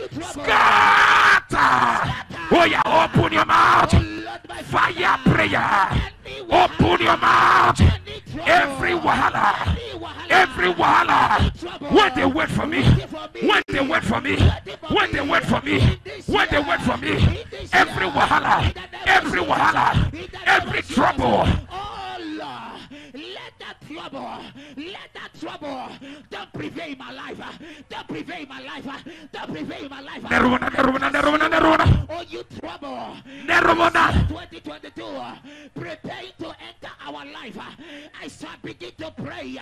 Scatter. Oh yeah, open your mouth. Fire prayer. Open your mouth. Every wahala. When they wait for me. When they wait for me. When they wait for me. When they wait for me. Every wahala. Every trouble. Let that trouble don't prevail my life. Don't prevail my life. Don't prevail my life. Oh, you trouble. 2022, prepare to enter our life. I shall begin to pray.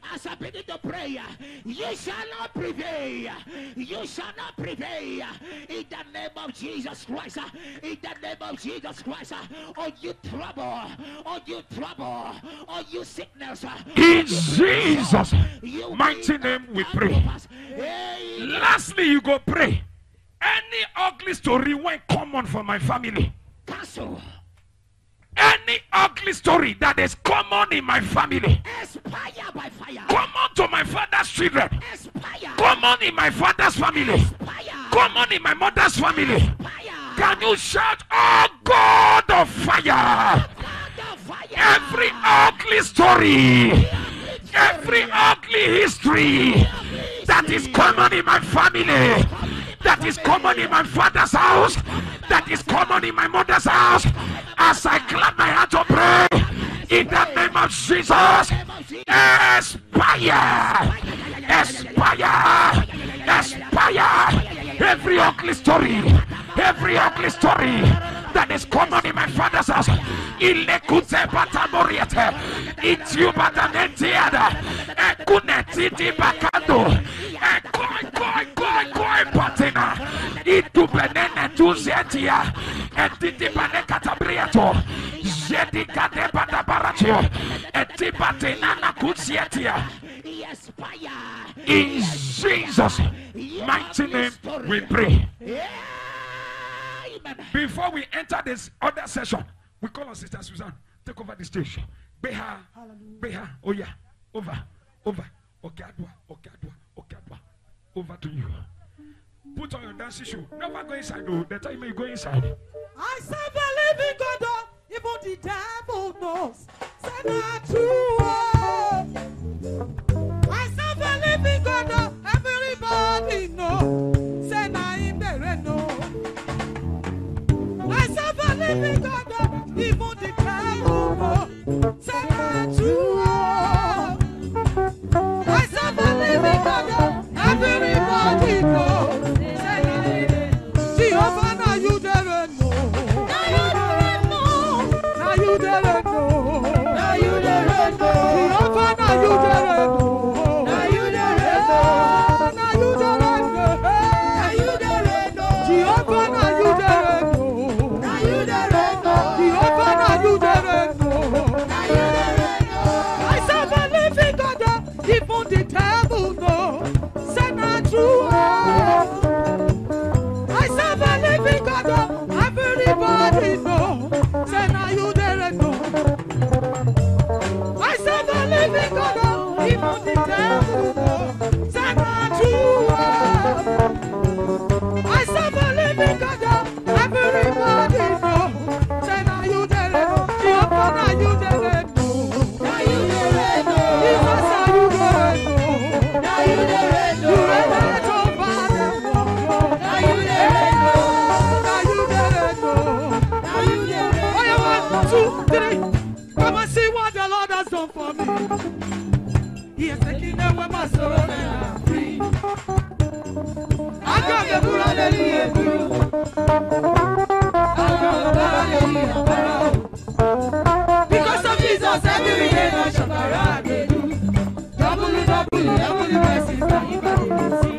You shall not prevail. You shall not prevail. In the name of Jesus Christ. In the name of Jesus Christ. Oh, you trouble. Oh, you trouble. Oh, you sickness. In Jesus' mighty name we pray. Lastly, you go pray. Any ugly story went common for my family. Cancel. Any ugly story that is common in my family. Expire by fire. Common to my father's children. Expire. Common in my father's family. Expire. Common in my mother's family. Expire. Can you shout, oh God of fire? Every ugly story, every ugly history that is common in my family, that is common in my father's house, that is common in my mother's house, as I clap my hand to pray, in the name of Jesus, expire, every ugly story that is common in my father's house. Ilekute batamoriete, itiubatanetiada, ekunetiti bakando, koi patina, itubenene tuzetia, etiti banekatabriato, jedikade batabaratio, etibatina nakuzietia. In Jesus' mighty name we pray. Before we enter this other session, we call on Sister Susan. Take over the stage. Beha. Oh yeah. Over. Okadwa. Over to you. Put on your dancing shoe. Never go inside though. The time you go inside. I serve a living God. Even the devil knows. Say not true. I serve a living God. Everybody knows. Say not him there no. I serve a living God, even the devil knows. Say not true. I serve a living God, everybody knows. Say not him. Jehovah, now you there know. Now you there know. Jehovah, now you there know. Jehovah, now you there know. I serve a living God, even the devil knows. Say not true. I serve a living God, everybody knows. Say now you there know. I serve a living God, even the devil knows. Say not true. I serve a living God, everybody knows. Say now you there know. Jehovah, now you there know. Jesus, now you there know. You reign over them. Now you there know. Oh, yeah, 1, 2, 3. Come and see what the Lord has done for me. He has taken away my sorrow and I'm free. I got the blood and the because of Jesus, every day I shall double blessings that you can see.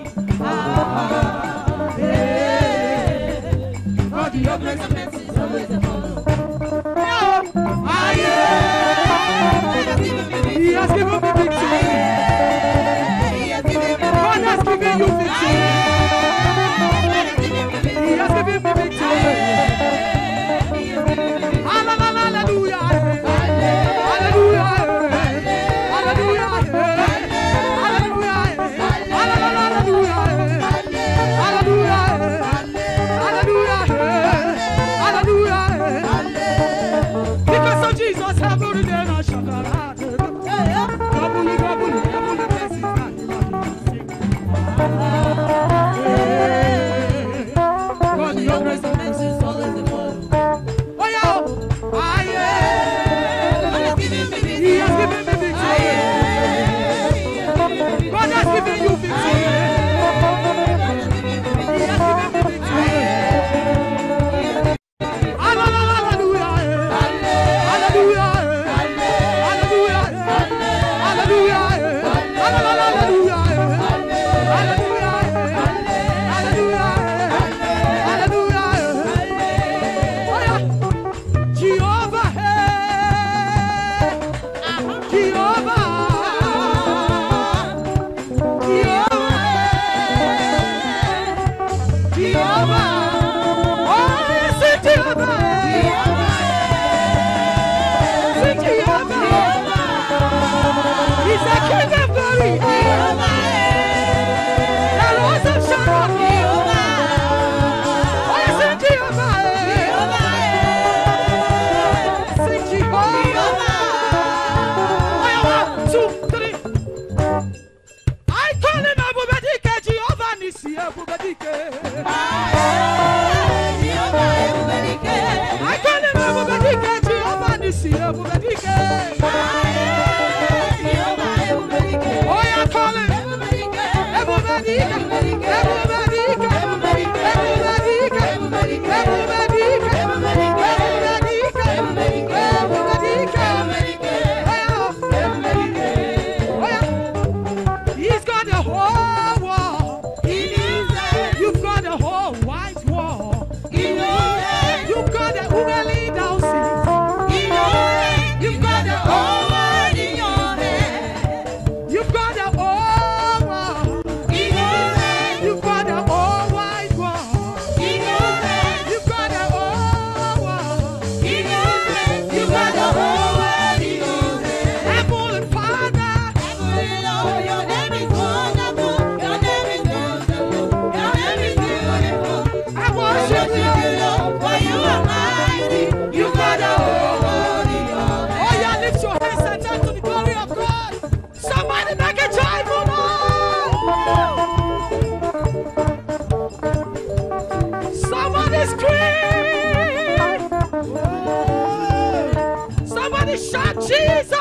God, your grace and mercy is always upon us. He has given me victory. God has given you victory. He has given me victory. the King of glory. The Rose of Sharon. Oh, sing Jehovah. Sing Jehovah. Oh, 1, 2, 3. I call him Abu Badike, Jehovah Nisi, Abu Badike. I call him Abu Badike, Jehovah Nisi, Abu Badike. Oh, yeah, call him Abu Badike, Abu Badike, Abu Badike, Abu Badike, Abu Badike, Abu Badike, Abu Badike, Abu Badike, Abu Badike, Abu Badike. Oh, yeah. He's got the whole world. You've got the whole white wall. You've got the Ugali Dowsy. You've got the whole world in your hand. You've got the whole world. You've got the whole white wall. You've got the whole world. You've got the whole world in your hand. Heavenly Father, Your name is wonderful. Your name is wonderful. Your name is beautiful. I worship you. For you are mighty. You got the whole world in your hand. Oh, yeah, lift your hands and shout to the glory of God. Somebody make a joyful noise. Somebody scream. Somebody shout Jesus.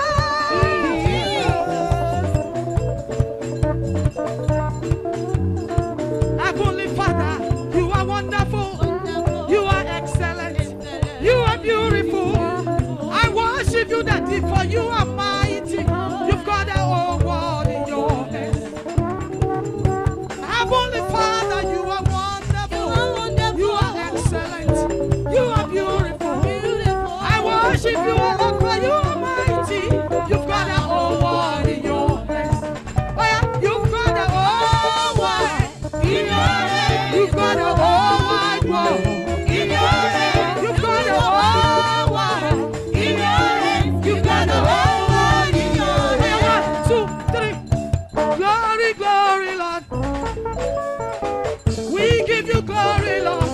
Heavenly Father, you are wonderful. You are excellent. You are beautiful. I worship you, Daddy, for you are mighty. You've got the whole world in your hands. Heavenly Father, you are wonderful. You are excellent. You are beautiful. I worship you, Lord, for you are mighty. You've got the whole world in your hands. Oh, yeah, you've got the whole world in your hands. You've got the whole wide world in your hands. You've got the whole world in your hands. You've got the whole world in your hands. 1, 2, 3. Glory, glory, Lord. We give you glory, Lord.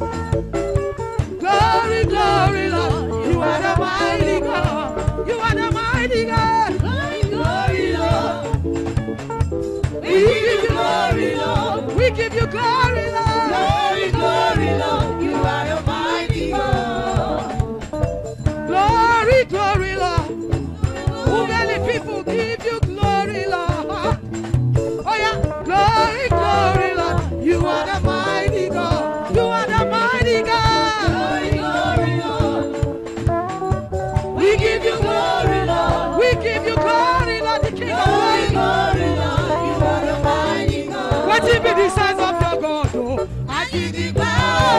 Glory, glory, Lord. You are the mighty God. You are the mighty God. Glory, glory, Lord. We give you glory, Lord. We give you glory, Lord. Glory, glory, Lord. You are a mighty God. Glory, glory, Lord. Who many people give you glory, Lord? Oh, yeah. Glory, glory, Lord. You are the mighty God. You are the mighty God. Glory, glory, Lord. We give you Glory, Lord. We give you glory, Lord, the King of Glory, glory. glory, Lord. You are a mighty God. What if it is size of your God, oh? I give you power.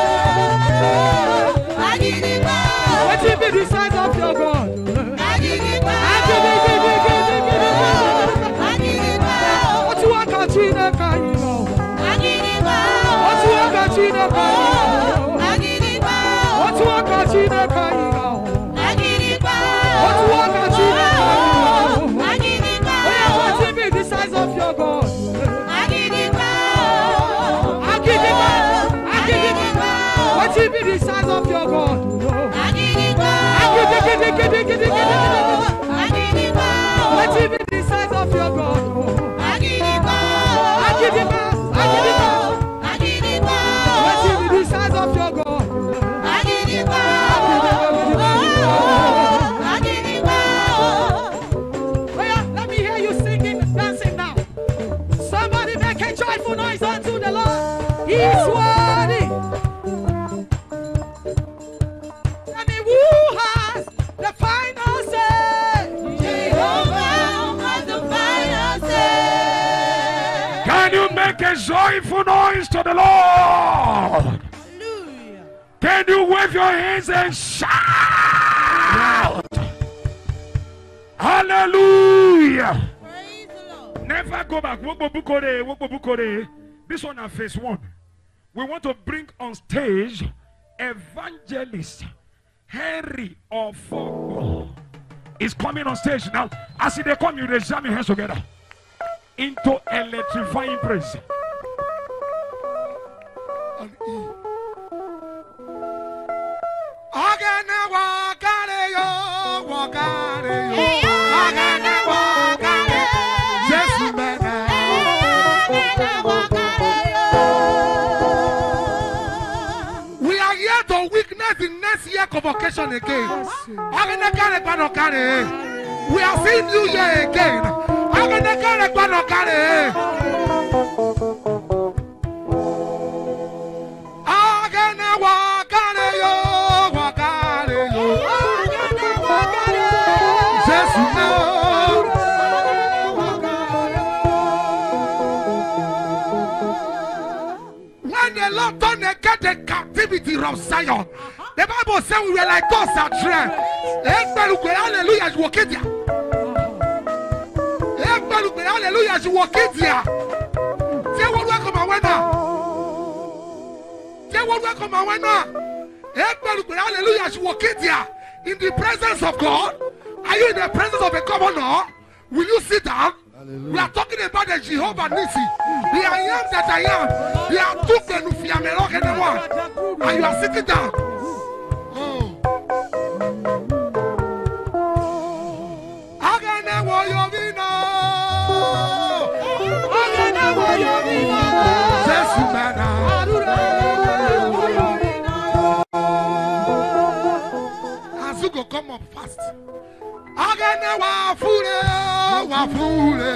I give you power. What if it is size of your God? I give you power. I give you I give you power. what you want to achieve, I give you power. what you want to achieve, I give you power. what you want to achieve, I give you power. what you want to achieve. I give you Oh, yeah, power. what if it is the size of your God? I give you power. I give you power. I give you power. what if it is the size of your God? I give you power. I give you I give you power. what if it is the size of your God? I give you power. I give you power. I give you power. I give you power. What if it is the size of your God? I give you power. I give you power. Oh, yeah, let me hear you singing, dancing now. Somebody make a joyful noise unto the Lord. He is worthy. I mean, who has the final say? Jehovah has the final say. Can you make a joyful noise to the Lord? Hallelujah. Can you wave your hands and shout? Hallelujah. Praise the Lord. Never go back. This one is phase 1. We want to bring on stage Evangelist Henry Ofogbo. is coming on stage now. As they come, you raise your hands together into electrifying praise. The next year convocation again. We are seeing New Year again. When the Lord turned the captivity of Zion, the Bible says we were like those that dream. Hallelujah, you walk it here. Hallelujah, you walk it here. Say what welcome and when now. Say what welcome and when now. Hallelujah, you walk it here. In the presence of God. Are you in the presence of a governor? Will you sit down? Hallelujah. We are talking about the Jehovah Nissi. The I am that I am. We are talking to Fiamerok and the one. And you are sitting down. Azuko, come up fast. Agana wafule.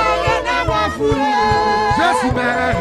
Jesus man.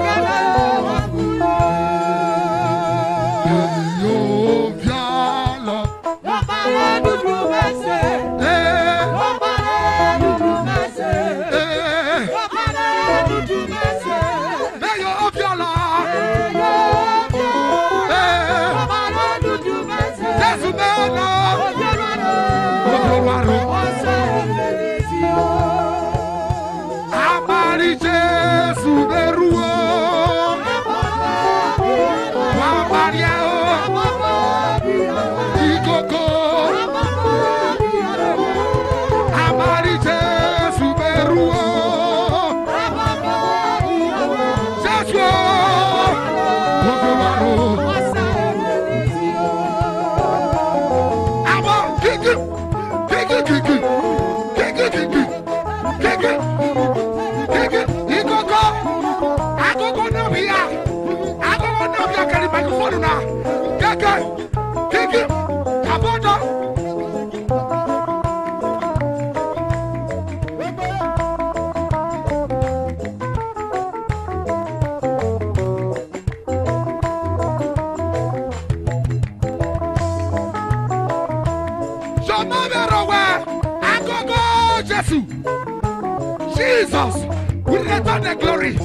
Jesus, we return the glory.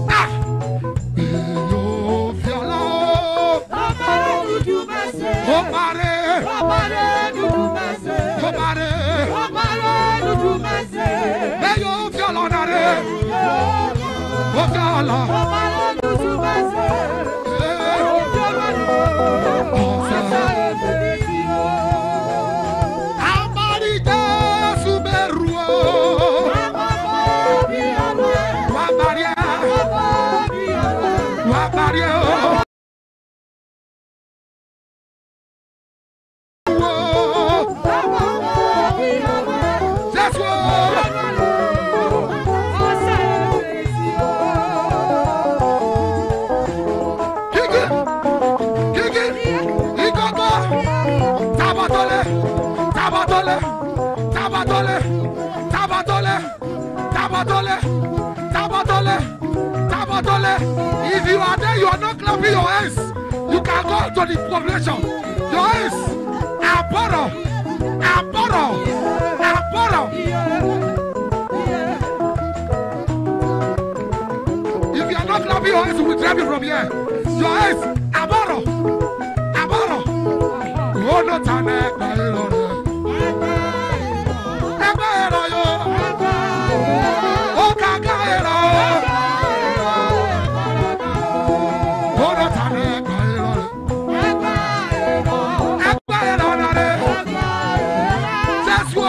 If you are there, you are not clapping your hands. You can go to the population. Your hands are borrow. If you are not clapping your hands, we will drive you from here. Your hands are borrow. Oh, no time. That's what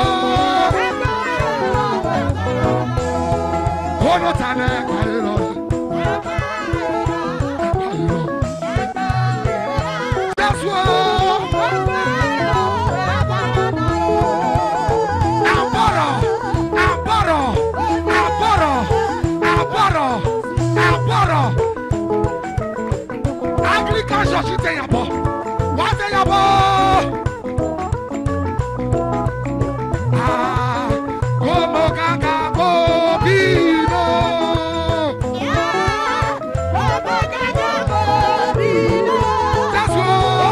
Aboro. Anglican Church in Yabo. What Yabo? Como Gaga Bobino. That's what.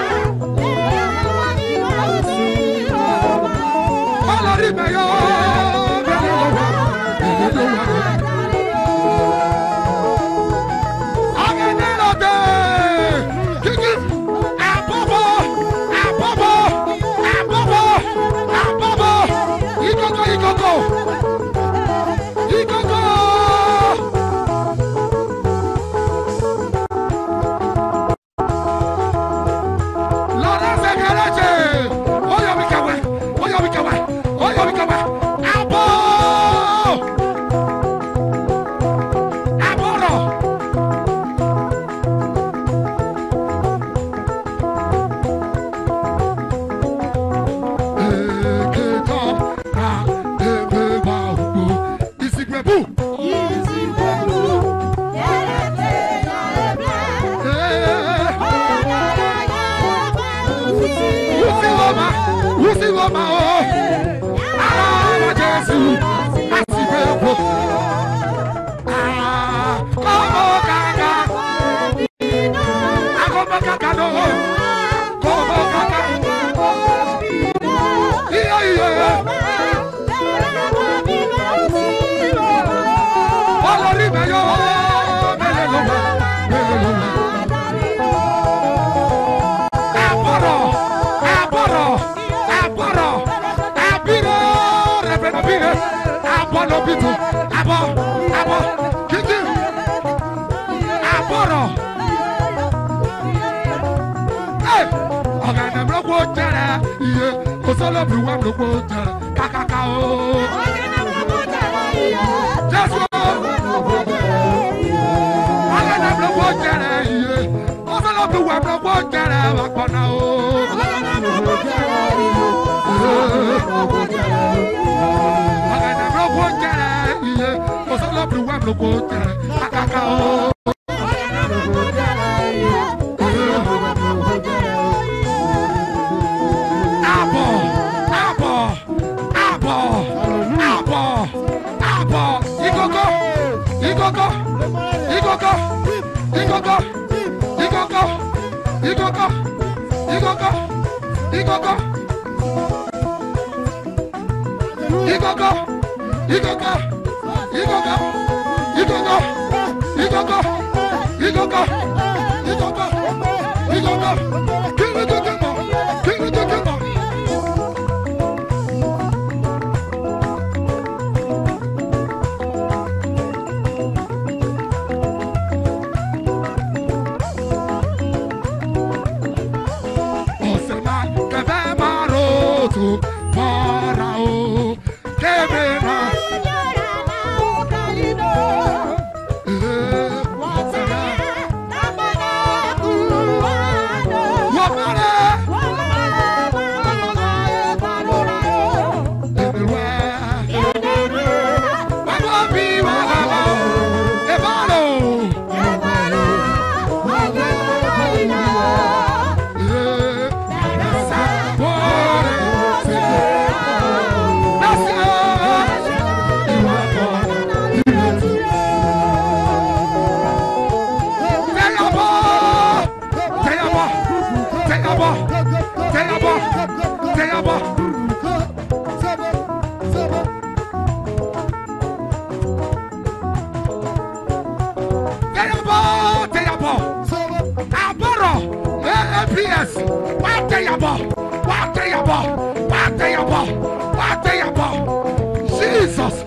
Jesus.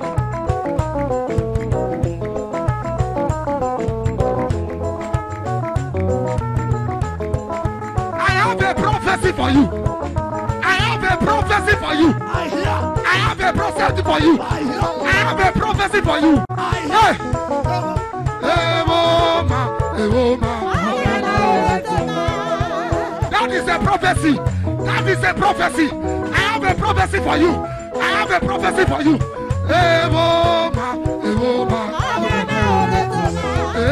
I have a prophecy for you. I have a prophecy for you. I have a prophecy for you. I have a prophecy for you. That is a prophecy. That is a prophecy. I have a prophecy for you. I have a prophecy for you.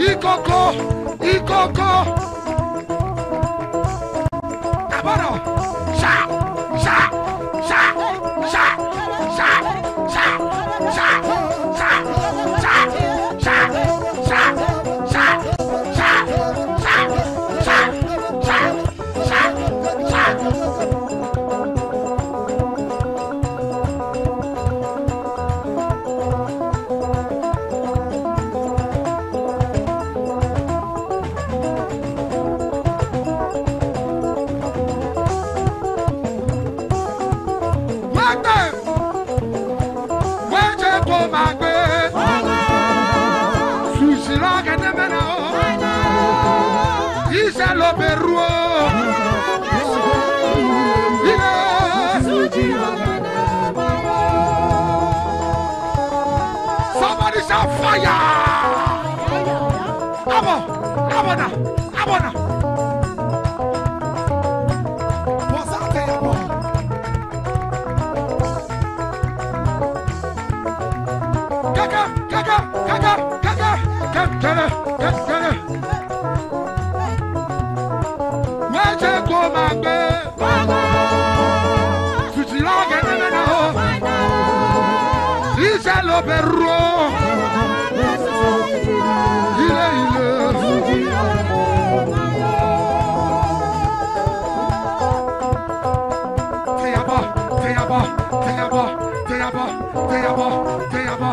Ikoko. Abano. Sha. Somebody shout fire! Abona. What's out there, boy? Kaka. Where'd you go, my baby? Lo perro, ile. Te llamo.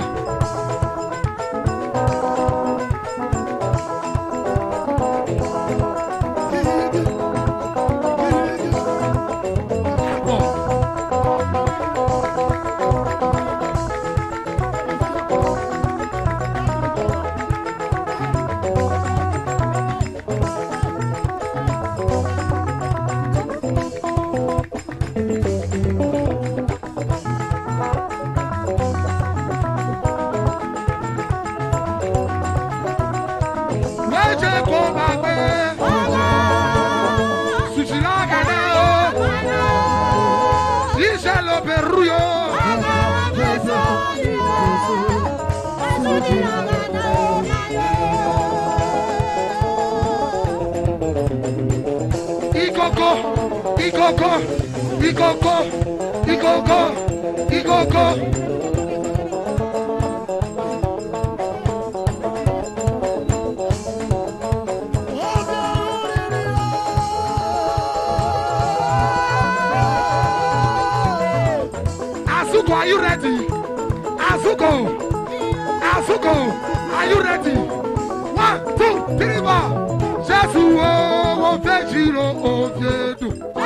Ikoko. Azuko, are you ready? Azuko, are you ready? 1, 2, 3, 4. Jesus, oh, Vejiro, oh, Jedu.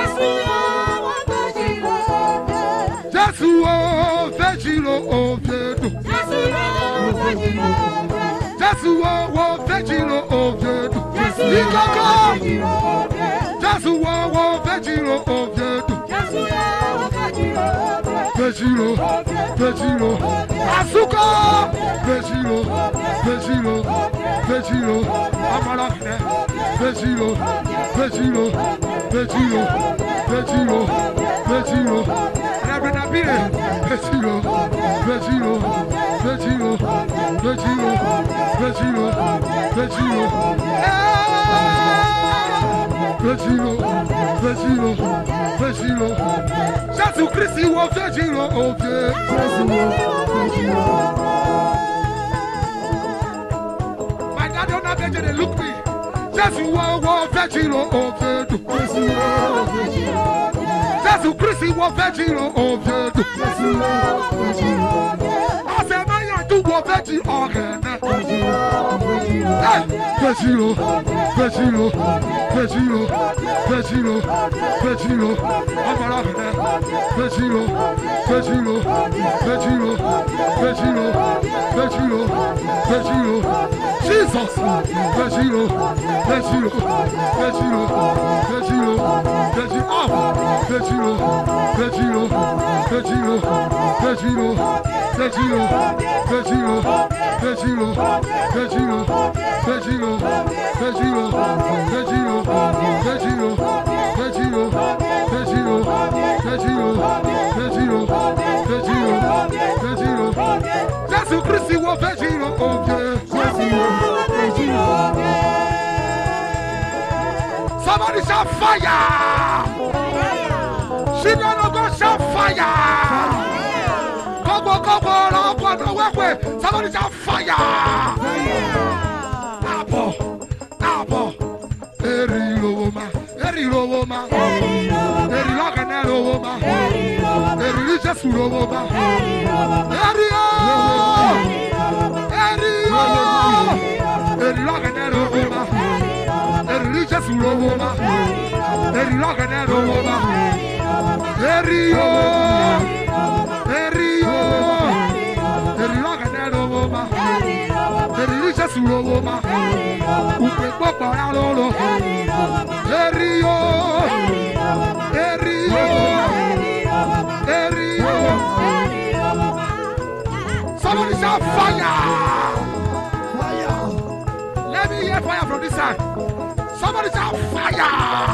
Jesus, oh, Vejiro, oh, Jedu. Jesus, oh, Vejiro, oh, Jedu. Ikoko. Jesus, oh, Vejiro, oh, Jedu. Vejiro, Azuko, Vejiro, Amarafne, Vejiro, Rabinabire, Vejiro, Jesus Christ, you are Vejiro, okay. My dad don't have to look me. Jesus, you are Vejiro, okay. Jesus Christ, you are Vejiro, okay. I said, man, you do what Vejiro, okay. Vejiro, Amarafne, Vejiro, Jesus, Vejiro, Jesus Christ, you are Vejiro, okay. Somebody shout fire. Synagogue shout fire. Somebody shout fire. Abo. Eri Roma. Eri Loganero Roma. Eri Jesus Roma. Eri Loganero Roma. Eri Jesus Roma. Eri Loganero Roma. Eri Loganero Roma. Eri Jesus Roma. Upe popo la lolo. Erio. Somebody shout fire. Let me hear fire from this side. Somebody shout fire.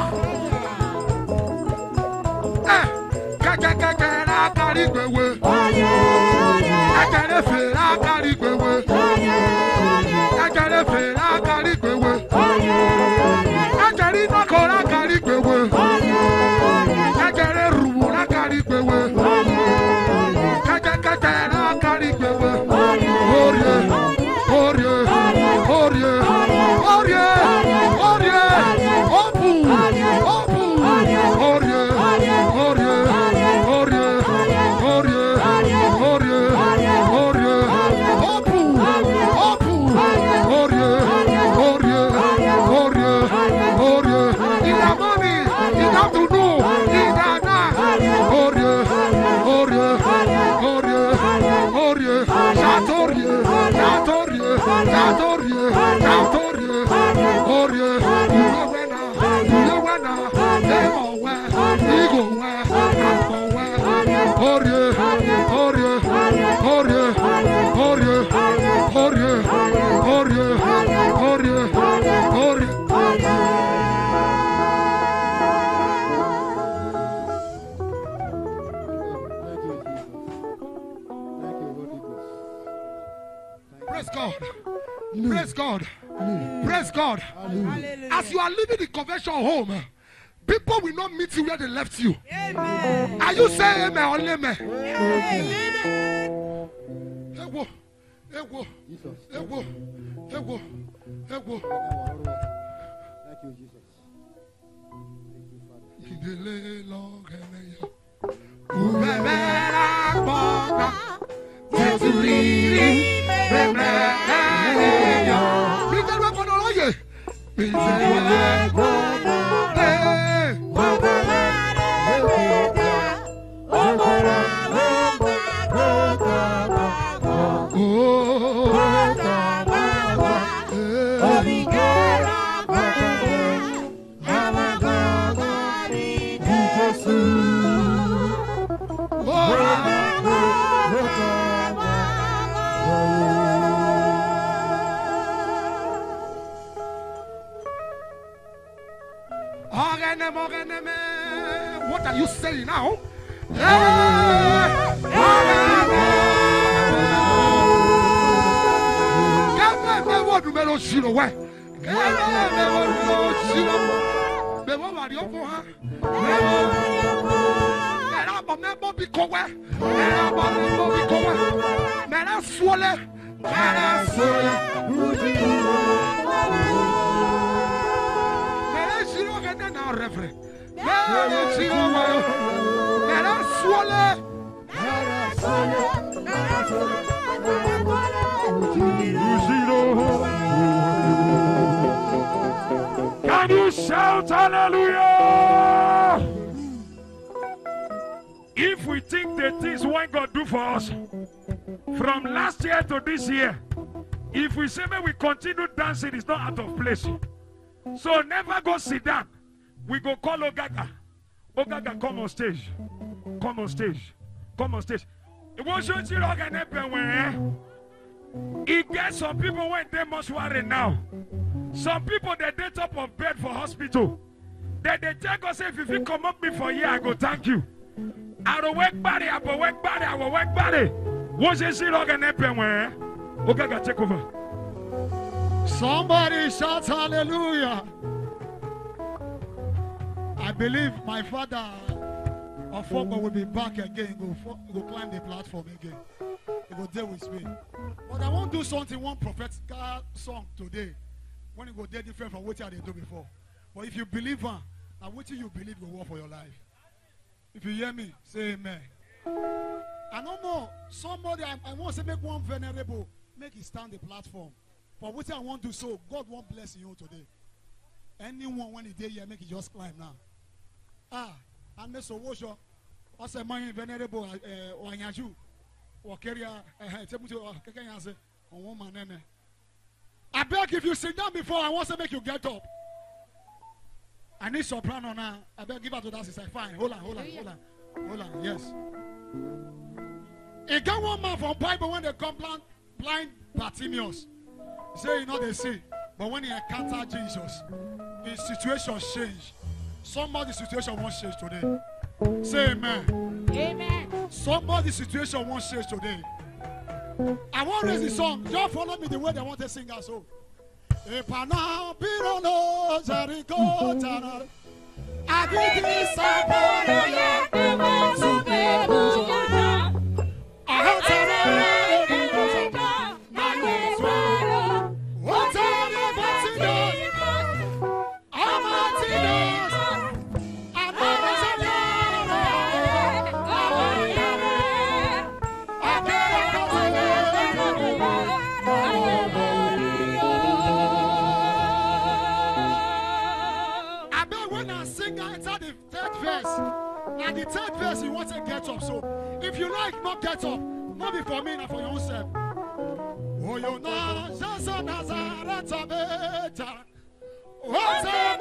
Praise God. Praise God. As you are leaving the convention home, people will not meet you where they left you. Amen. Are you saying amen or amen? Amen. What are you saying now? Can you shout hallelujah? If we think the things what God do for us from last year to this year, if we say that we continue dancing, it's not out of place. So never go sit down. We go call Ogaga. Ogaga, come on stage. Come on stage. Come on stage. It won't show you when it gets some people when they must worry now. Some people they top of bed for hospital. They take us if you come up before here, I go thank you. I will work body, I will work body, I will work body. What's you see Ogaga, take over. Somebody shout hallelujah. believe my father of football will be back again. Go climb the platform again. He will deal with me. But I won't do something, one prophetical song today. When you go there different from what they do before. But if you believe her, now what you believe will work for your life. If you hear me, say amen. I don't know. Somebody, I want to make one venerable, make it stand the platform. But what I want to so, God won't bless you today. Anyone when he day here, make it just climb now. And this was your, what's a man venerable, or Yaju, or carrier, or woman. I beg if you sit down before, I want to make you get up. I need soprano now. I better give her to that sister. Fine. Hold on. Yes. It got one man from Bible when they come blind Bartimaeus. Say, you know, they see. But when he encountered Jesus, his situation changed. Somebody's situation won't change today. Say amen. Amen. Somebody's situation won't change today. I want to raise the song. Just follow me the way they want to sing our song. Epana pirono Jericho tanar agiti saboro ya emansubebuja ahatara ebuja maneswaro otare batino amatinos amarasana and the third verse you want to get up. So if you like not get up, not be for me, not for your own self. Oh, you know, Jasa Nazareth Beta. What's a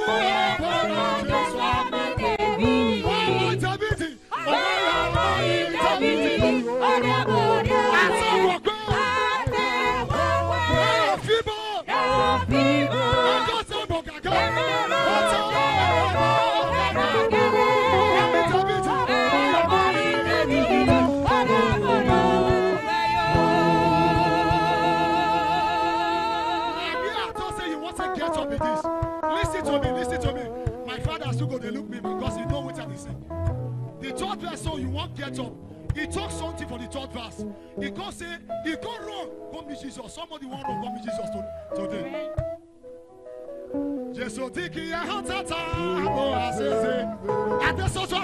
Listen to me. My father has to go, they look me because he knows what I'm saying. The third verse, so you won't get up. He talks something for the third verse. He can't say, he can't run, come meet Jesus. Somebody won't run, come meet Jesus today. Jesus, Diki, Hatata, and the social.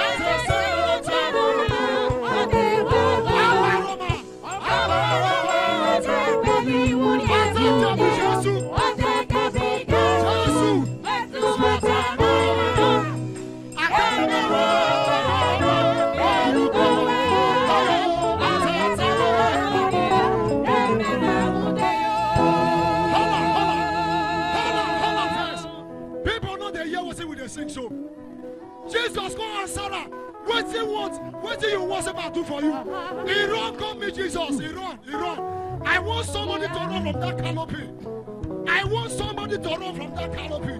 Jesus, go and Sarah. What do you want? What do you want about to do for you? Iran, come meet Jesus. Iran. I want somebody to run from that canopy. I want somebody to run from that canopy.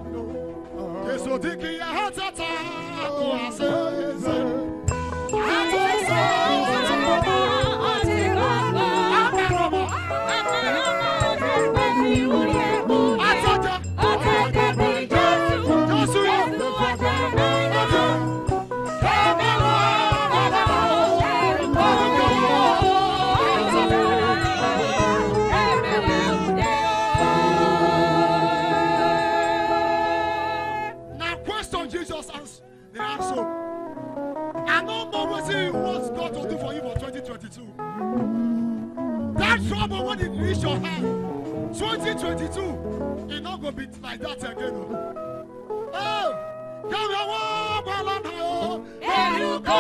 That trouble when it reach your hand, 2022, it's not going to be like that again. Oh, come on, and you go.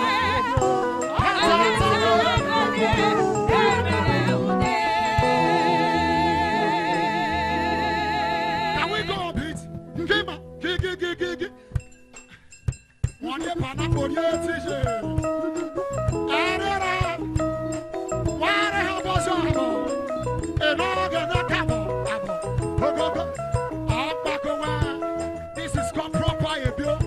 Can we go a bit? Gig. One day, this is called proper abuse.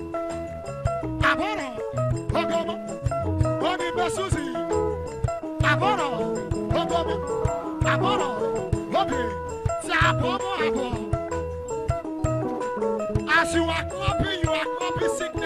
As you are clapping sick.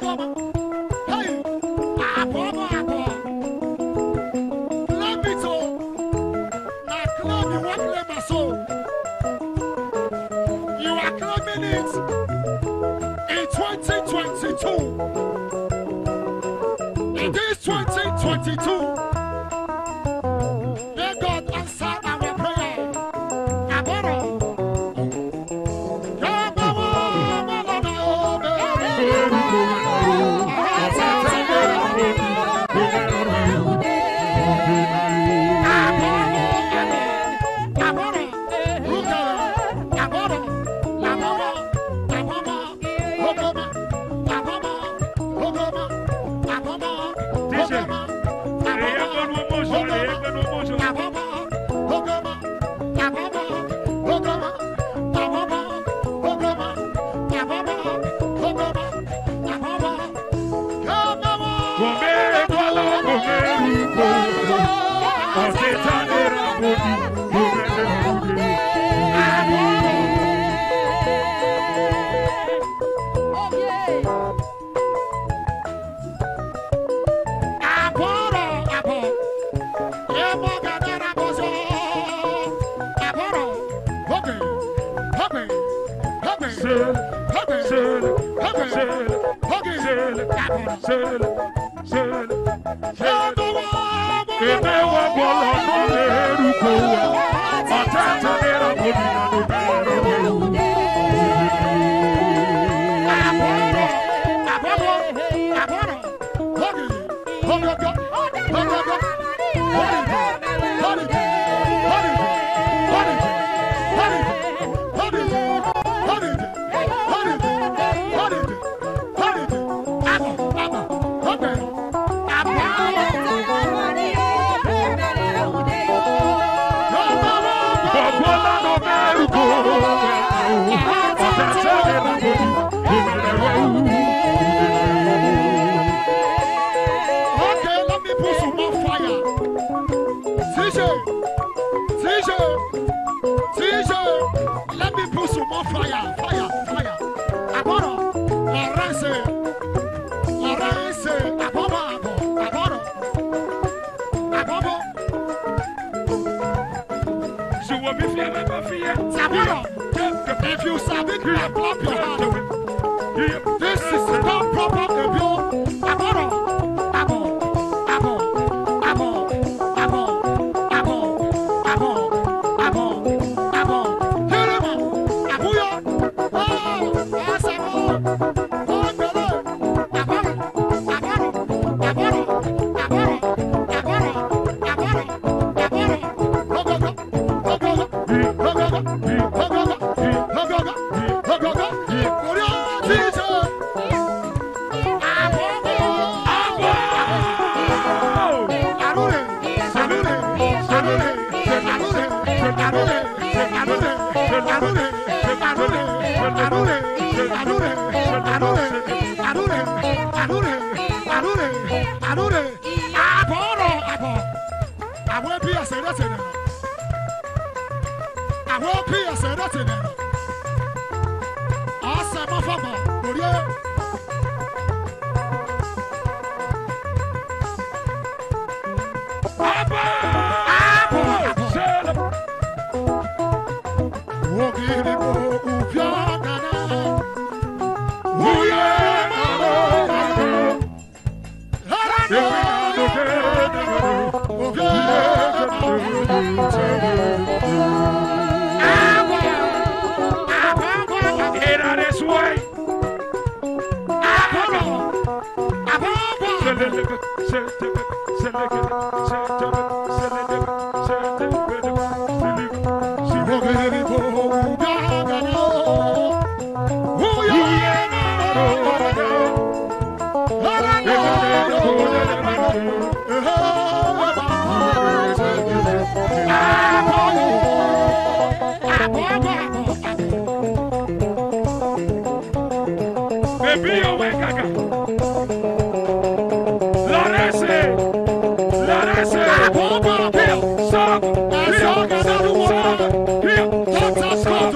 It is 2022. May God answer our prayer. Let me put some more fire. If you submit, clap your hands. This is not proper review. Let's go.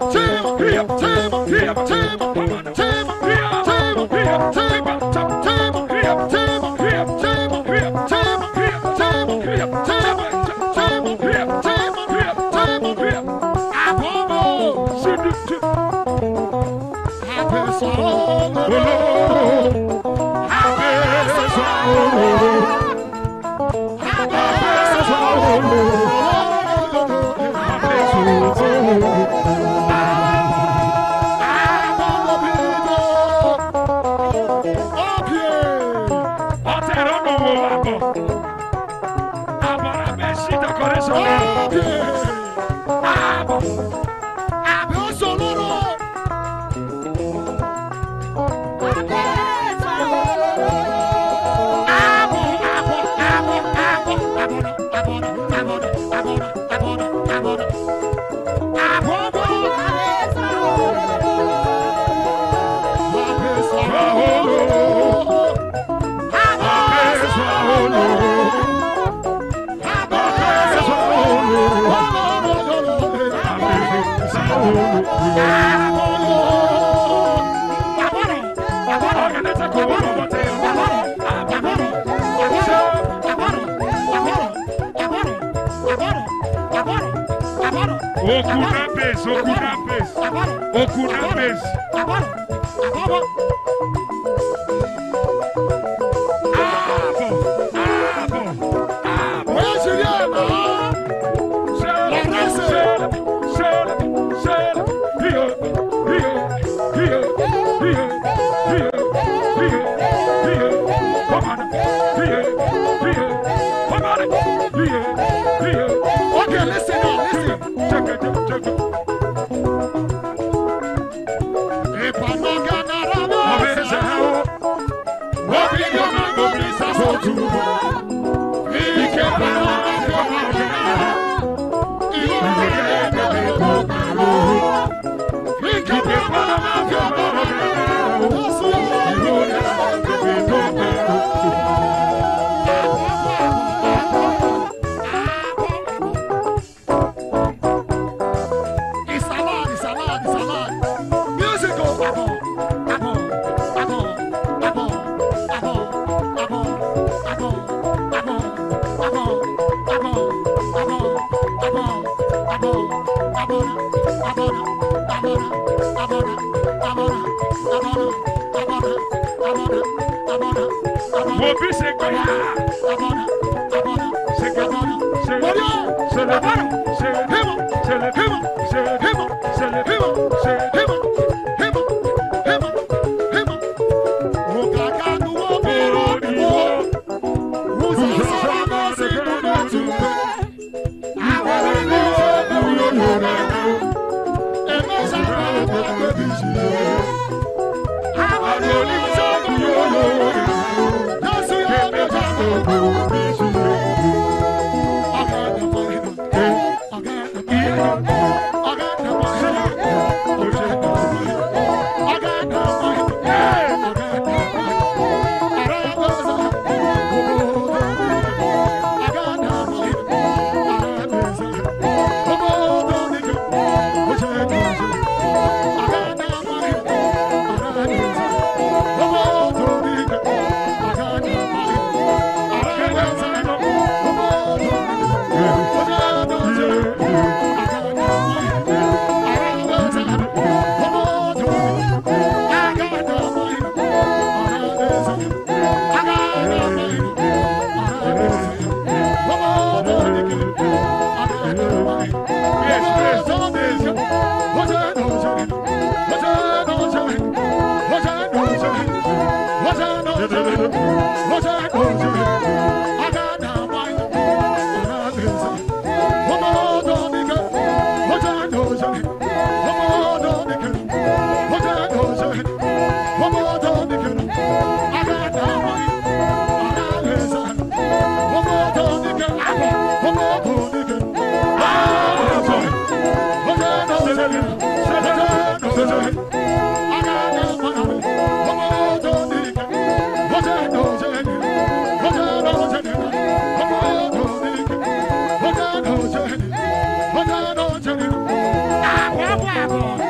Come on.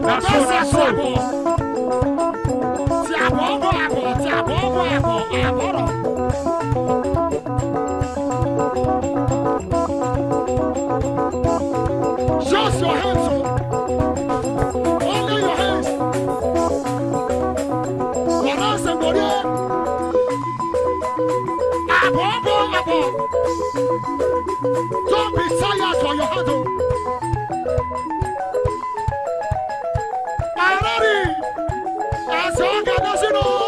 Just your hands up. Only your hands. What else am I doing? Don't be tired for your handle. I'm ready. As long as you know.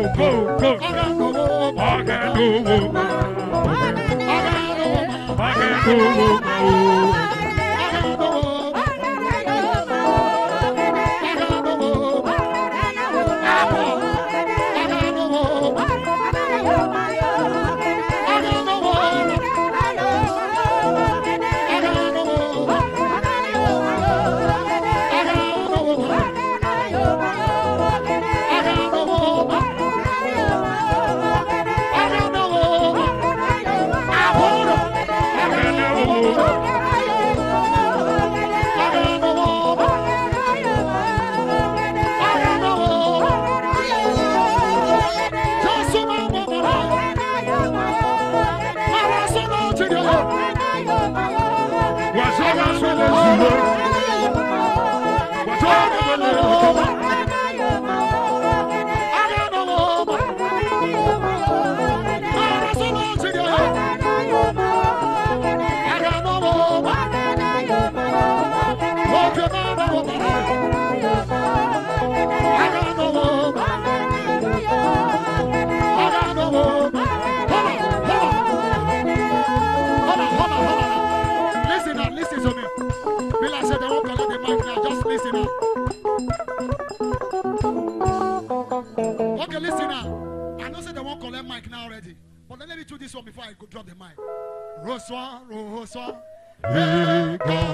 Okay, listen now. I know say they won't collect mic now already. But let me do this one before I go drop the mic. Roswa, Roswa. Hey,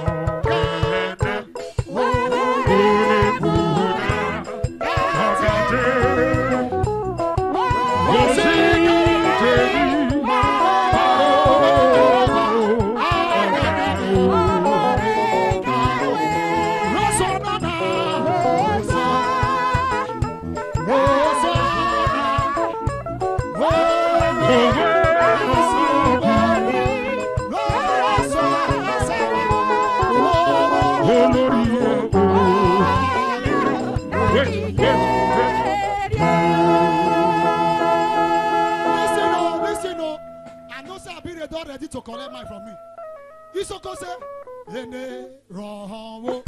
ready to collect mine from me. This so called say, Ene Rahawo.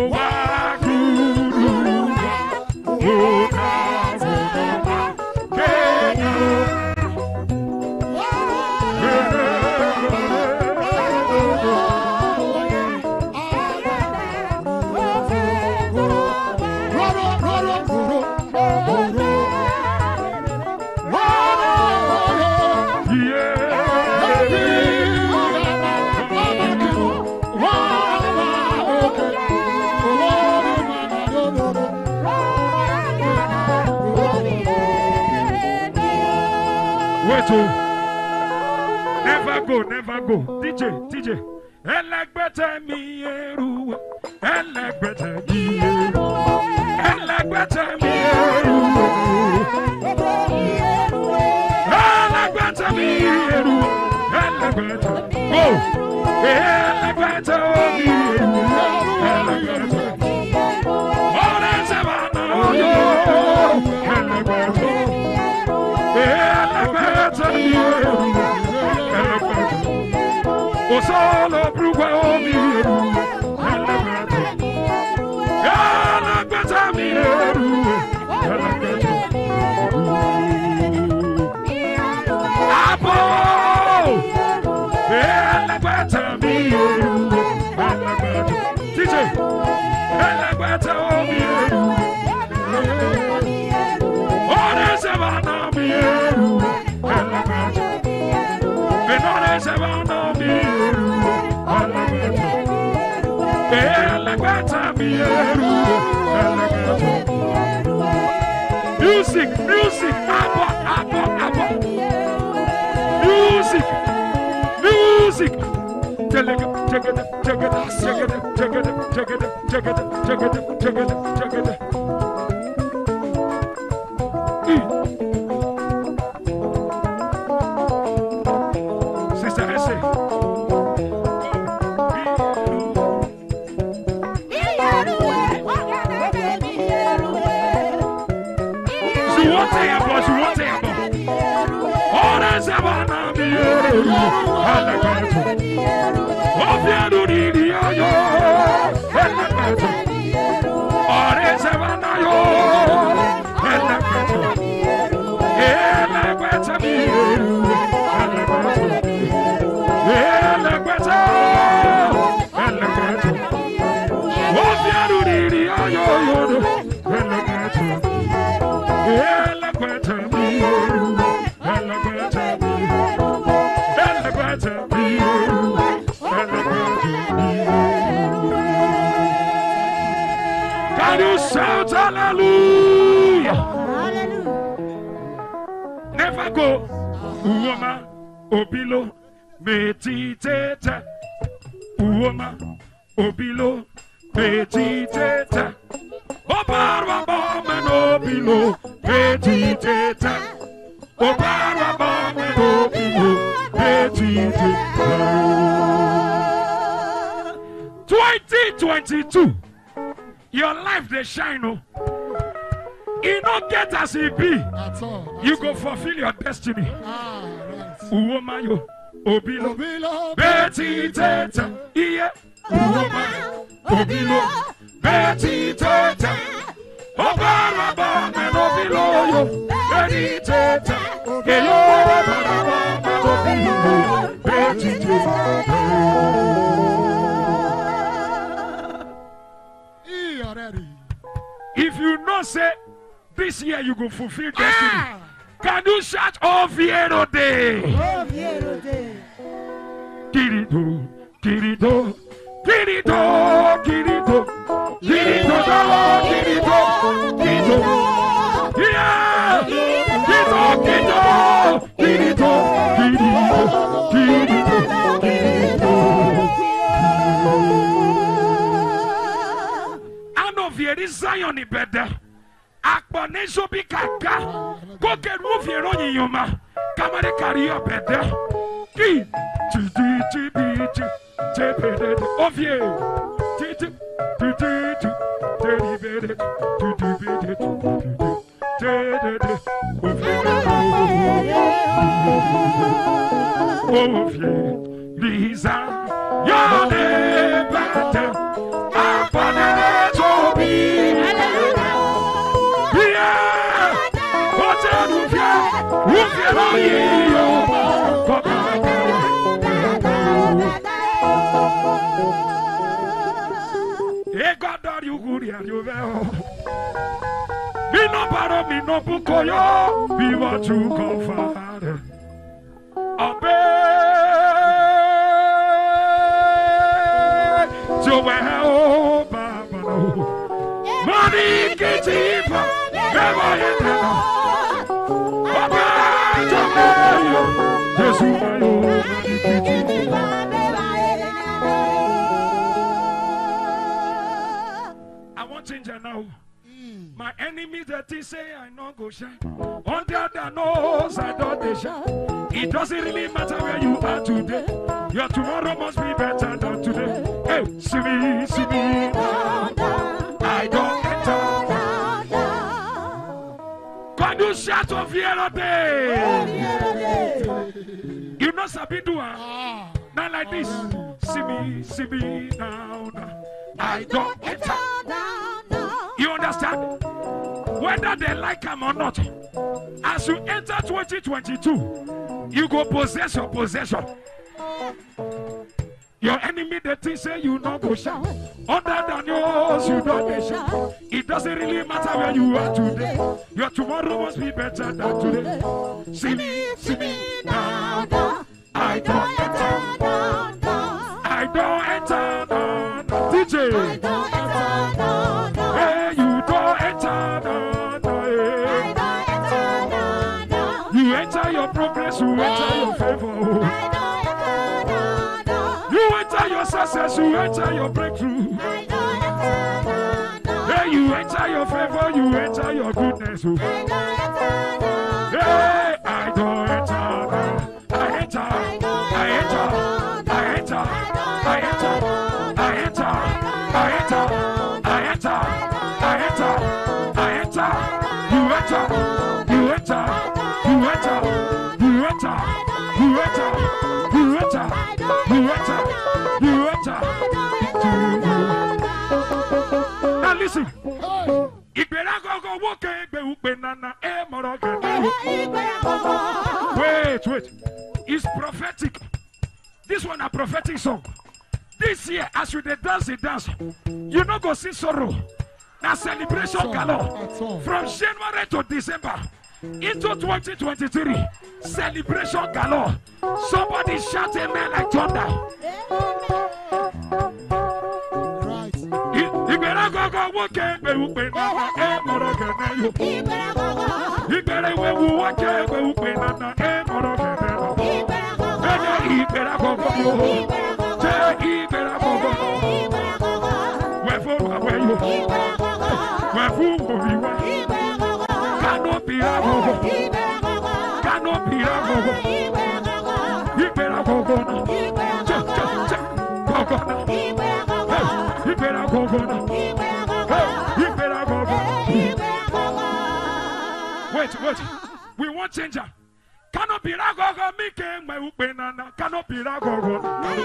Never go. DJ. Elegbete mi eru. Elegbete mi eru. Elegbete mi eru. Elegbete mi eru. Elegbete. Go. Elegbete mi eru. Elegbete. Ore sabana yo. Elegbete. Elegbete mi eru. O solo brugo miru, ela gbeta miru, apo, ela gbeta miru, DJ, ela gbeta miru, ore sabana miru, ela gbeta, ore sabana miru. Music, Abba. Music. Check it. Sister Essie. Never go. Uoma, obilo, meditate. Uoma, obilo, meditate. Obarwa bombe obilo, meditate. Obarwa bombe obilo, meditate. 2022, your life they shine. Oh. You don't get as it be. You go fulfill your destiny. Uoma yo, obilo, beti teta, iye. Uoma, obilo, beti teta. Obara bame obilo yo, beti teta. Eyo obara bame obilo, beti teta. If you know say this year you go fulfill destiny, can you shout Oviedo Day? Oviedo Day. Kirito, Kirito, Kirito, Kirito, Kirito, Kirito, Kirito, yeah, Kirito, Kirito, Kirito, Kirito, Kirito. Anovieri Zion ibede. Akbonezo bi kaka. Koke rufiero yiyoma. Kamare kariyo bede. Ki. Ovie. Ovie. Lisa. Yone bate. Akbonezo bi. Mi no bukoyo, we want to comfort. Obey, Joel, Baba, money kitipa, never yet. Obey, Joel, Jesus, I want change now. My enemies that they say I know go shine. Under the nose I don't they shine. It doesn't really matter where you are today. Your tomorrow must be better than today. Hey, see me, I don't enter. Can you shout Oviedo Day? You know Sabidua. Not like this. See me now. I don't enter. You understand? Whether they like him or not, as you enter 2022, you go possess your possession. Your enemy, they think say you not go shout. Under than yours, you don't shout. It doesn't really matter where you are today. Your tomorrow must be better than today. See me now. I don't enter. I don't enter. DJ. I don't enter. Hey, you don't enter. You enter your progress, you enter your favor. You enter your success, you enter your breakthrough. Hey, you enter your favor, you enter your goodness. Hey, I don't enter. I enter. I enter. I enter. I enter. I enter. I enter. I enter. I enter. I enter. You enter. You enter. You enter. You enter. You enter. You enter. You enter. You enter. Now listen. Wait. It's prophetic. This one a prophetic song. This year, as you dance, you not go see sorrow. Now celebration galore. From January to December into 2023. Celebration galore. Somebody shout amen like thunder. Right. woke be upe na e moro kene yo. Ibere we woke be upe na e moro kene yo. Ibere gogo yo. Te ibere gogo. We fo we yo. We fo we wa. Kano pira gogo. Kano pira gogo. Ibere gogo na. Gogo na. Ibere gogo na. Wait. We want changer. Cannot be ragogo. Me came my upenana. Cannot be ragogo.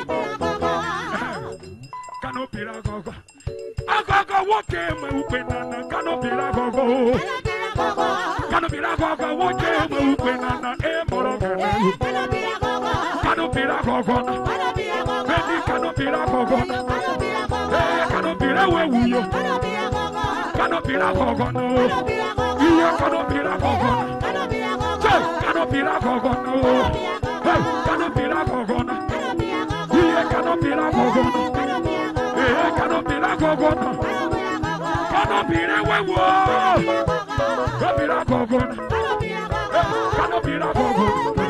Cannot be ragogo. Agogo what came my upenana. Cannot be ragogo. Cannot be ragogo. What came my upenana. Emorogo. Cannot be ragogo. Baby cannot be ragogo. Cannot be ragogo. Cannot be ragogo. You cannot be ragogo. Cannot be ragogo. Cannot be ragogo. You cannot be ragogo. Cannot be ragogo. Cannot be ragogo. Cannot be ragogo. Cannot be ragogo.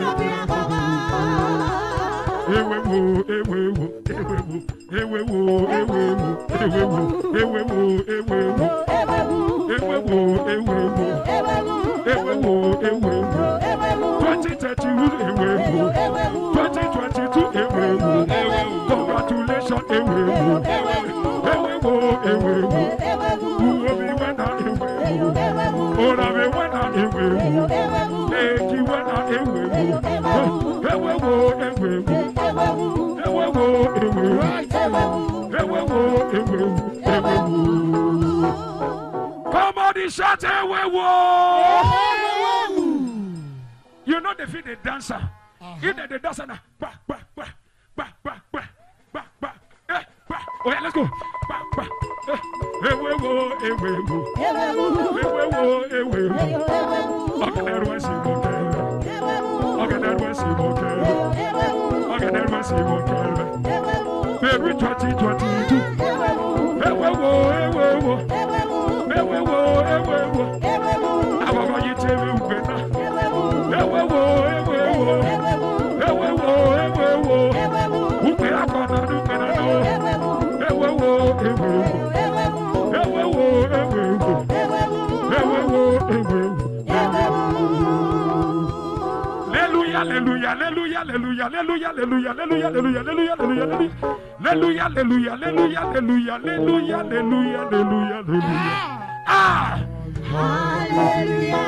Somebody shout away. You know the fit the dancer. If the dancer now. Oh yeah, let's go. Baby 2022. Hallelujah, hallelujah, hallelujah, hallelujah, hallelujah, hallelujah, hallelujah, hallelujah, hallelujah, hallelujah, hallelujah, hallelujah, hallelujah, hallelujah, hallelujah. Ah! Hallelujah.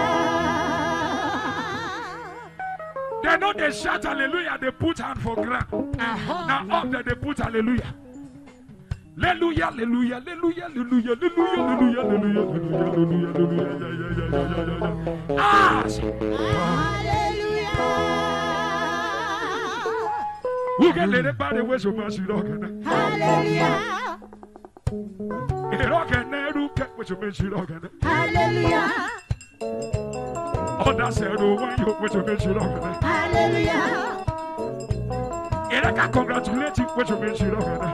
They know they shout hallelujah, they put hand for ground. Now up there they put hallelujah. Hallelujah, hallelujah, hallelujah, hallelujah, hallelujah, hallelujah, hallelujah, hallelujah. Ah! Who can let it by the way so much you don't? Hallelujah. Hallelujah. Oh, that's it. Hallelujah. And I can congratulate you with your mention of it.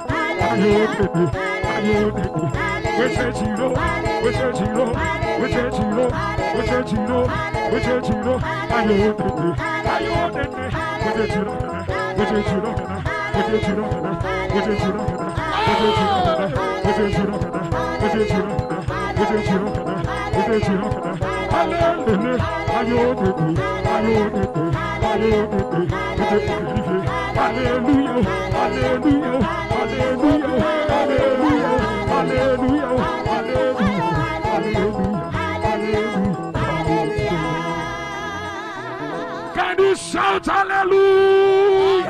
Can you shout hallelujah?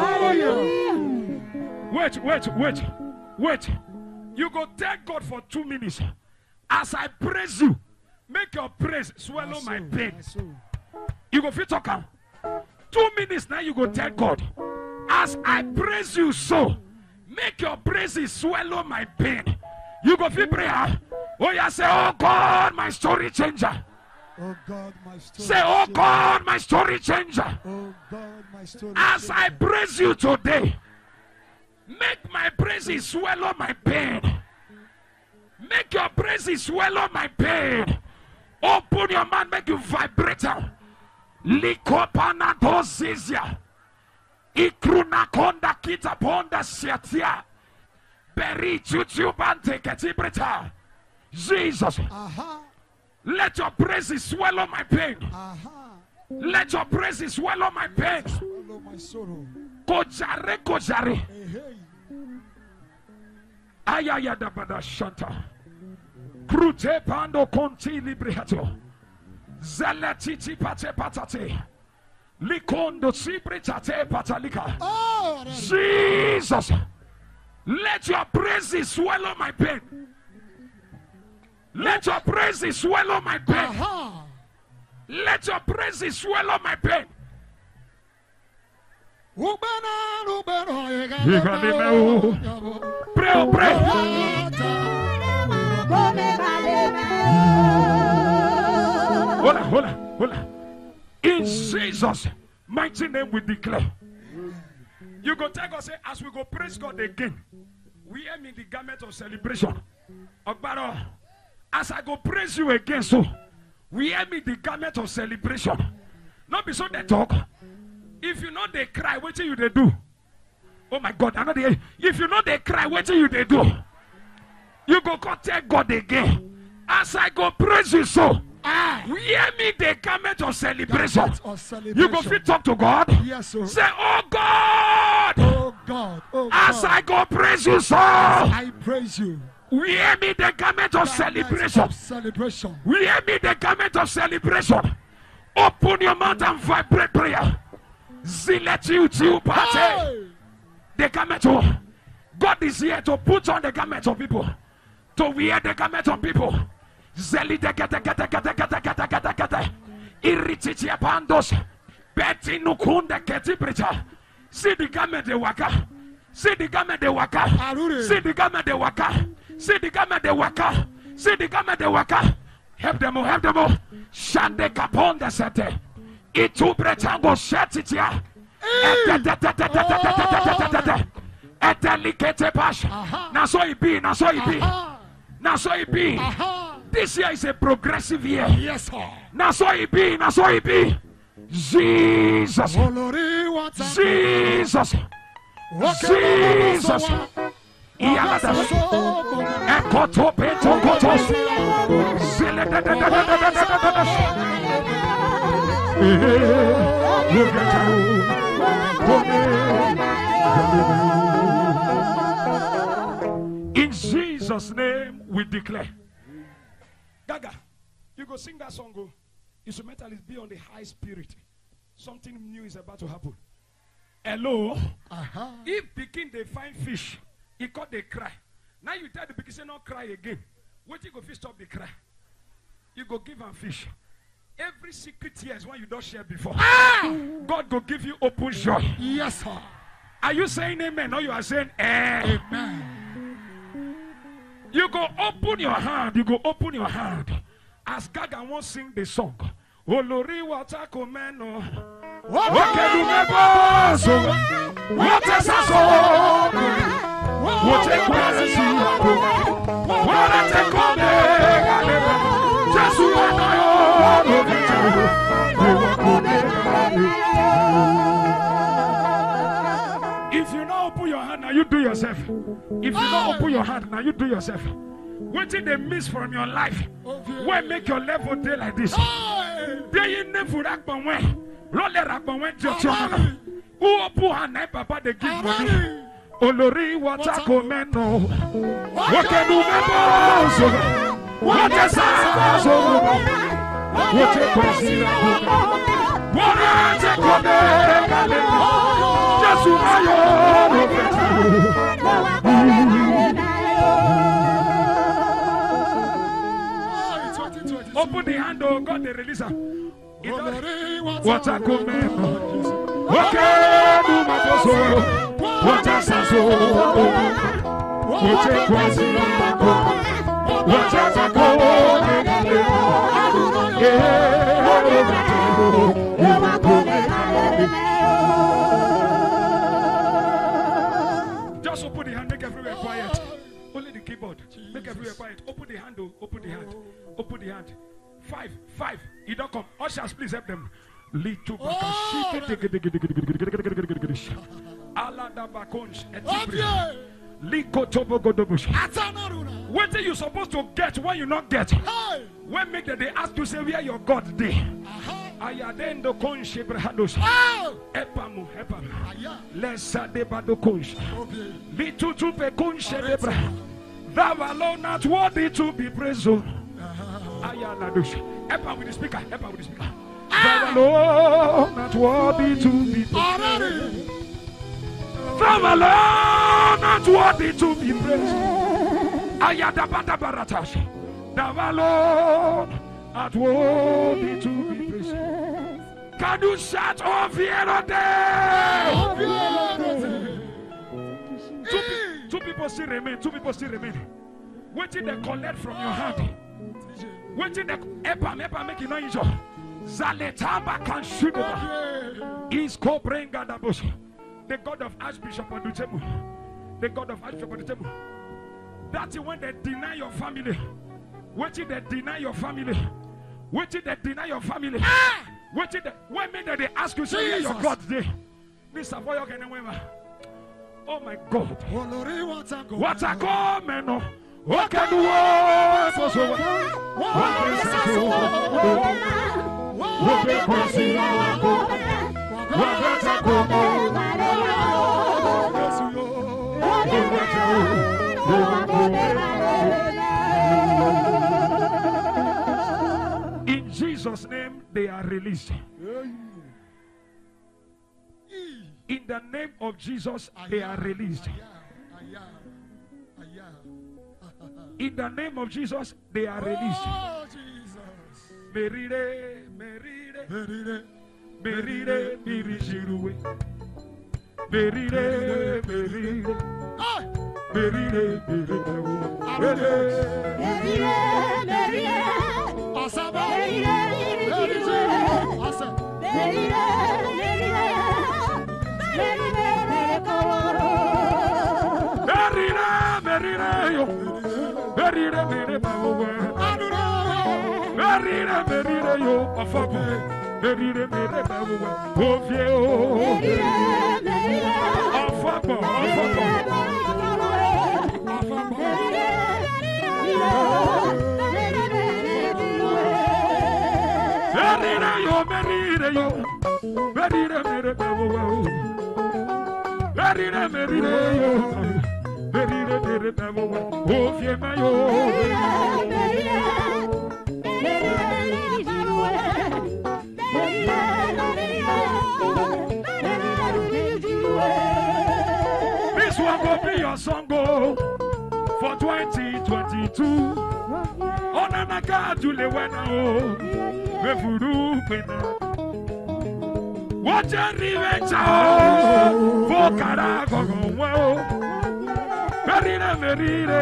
Wait. You go thank God for 2 minutes. As I praise you, make your praise swallow my pain. You go fit talk. 2 minutes now you go thank God. As I praise you so, make your praises swallow my pain. You go fit prayer. Oh yeah, say, oh God, my story changer. Oh God, my story say, oh God, my story changer. Oh God, my story as I praise you today, make my praises swallow my pain. Make your praises swallow my pain. Open your mouth, make you vibrate. Likopana dozizia. Ikruna konda kita ponda siatia. Beri chuchu bante ketibrita. Jesus. Let your praises swallow my pain. Let your praises swallow my pain. Swallow my sorrow. Kojare kojare. Hey. Ayayada bada shanta. Krute pando konti librihato. Zalatiti pate patate. Likondo sibritate patalika. Oh, Jesus. Let your praises swallow my pain. Let your praises swallow my pain. Let your praises swallow my pain. Pray, pray. Hold on. In Jesus' mighty name we declare. You go tell God, say, as we go praise God again, we aim in the garment of celebration. But as I go praise you again, so we aim in the garment of celebration. Not be so they talk. If you know they cry, what do you they do? Oh my God, if you know they cry, what do you they do? You go tell God again. As I go praise you, so we hear me the garment of celebration. You go fit talk to God. Yes, sir. Say, oh God. Oh God. Oh as God. I go praise you, so I praise you. We hear me the garment of celebration. We hear me the garment of celebration. Open your mouth and vibrate prayer. Zilet you party. The garment of God is here to put on the garment of people. To wear the garment of people. Zelite irrititia pandos. Betty nukunda ketibrita. See the garment de waka. See the garment de waka. See the garment de waka. See the garment de waka. See the garment de waka. Help them all, help them all. Shande kaponda sete. Itu bretango shetitia. Etelikete pash. Now so it be, now so it be. Now so it be. This year is a progressive year. Yes, sir. Now so it be, now so it be. Jesus. Jesus. Jesus. Yaladas. Ekoto peto kotos. In Jesus' name we declare. Gaga, you go sing that song. Go. Instrumentalist, be on the high spirit. Something new is about to happen. Hello. If begin they find fish, he caught they cry. Now you tell the begin say not cry again. What you go fish stop the cry? You go give them fish. Every secret tears when you don't share before. God go give you open joy. Yes, sir. Are you saying amen or you are saying amen? You go open your hand. You go open your hand. As Gaga won't sing the song. Olori watako meno. Wakedu mebozo. Watesaso. Watekwasi. Watekone. Jesu anayo. If you don't open your hand, now you do yourself. If you don't open your hand, now you do yourself. What did they miss from your life? Why make your level day like this? They in never rakban way. Roller rakban way to chona. Who open hand, papa they give money. Olori watako meno. What can you mebozo? What is that? What you consider? What is it? Just open the hand, oh God, the releaser. What a comment. Okay, do my boss. What a sasso. What a quasi. What a just open the hand, make everywhere quiet. Only the keyboard. Make everywhere quiet. Open the hand, oh. Open the hand. Open the hand. 5. You don't come. Ushers, please help them. Little what are you supposed to get when you not get? When make that they ask to say where your God day? Ayadendo konche brahados. Epamu. Lesa de bado konche. Little to pe konche de bra. Thou alone not worthy to be praised. Ayanados. Epa with the speaker. Thou alone not worthy to be praised. Thou alone not worthy to be praised. Ayadabada baratash. Thou alone not worthy to be praised. Can you shout Ovierote? Two people still remain. What did they collect from your hand? What did they epa make you know injure? Zaletamba can shoot over. Is Kobrenga da bush. The God of Archbishop Odutemu. The God of Archbishop Odutemu. That's when they deny your family. What did they deny your family? What did they deny your family? What did they, when they ask you, say your God day? Mr. Boyo Kenewema. Oh my God. What a comment. What can you in Jesus' name they are released. In the name of Jesus they are released. In the name of Jesus they are released. Merire mirijiruwe. Merire this one will be your song for 2022. Onanaka Julewena what a revenge for Carago. Merire,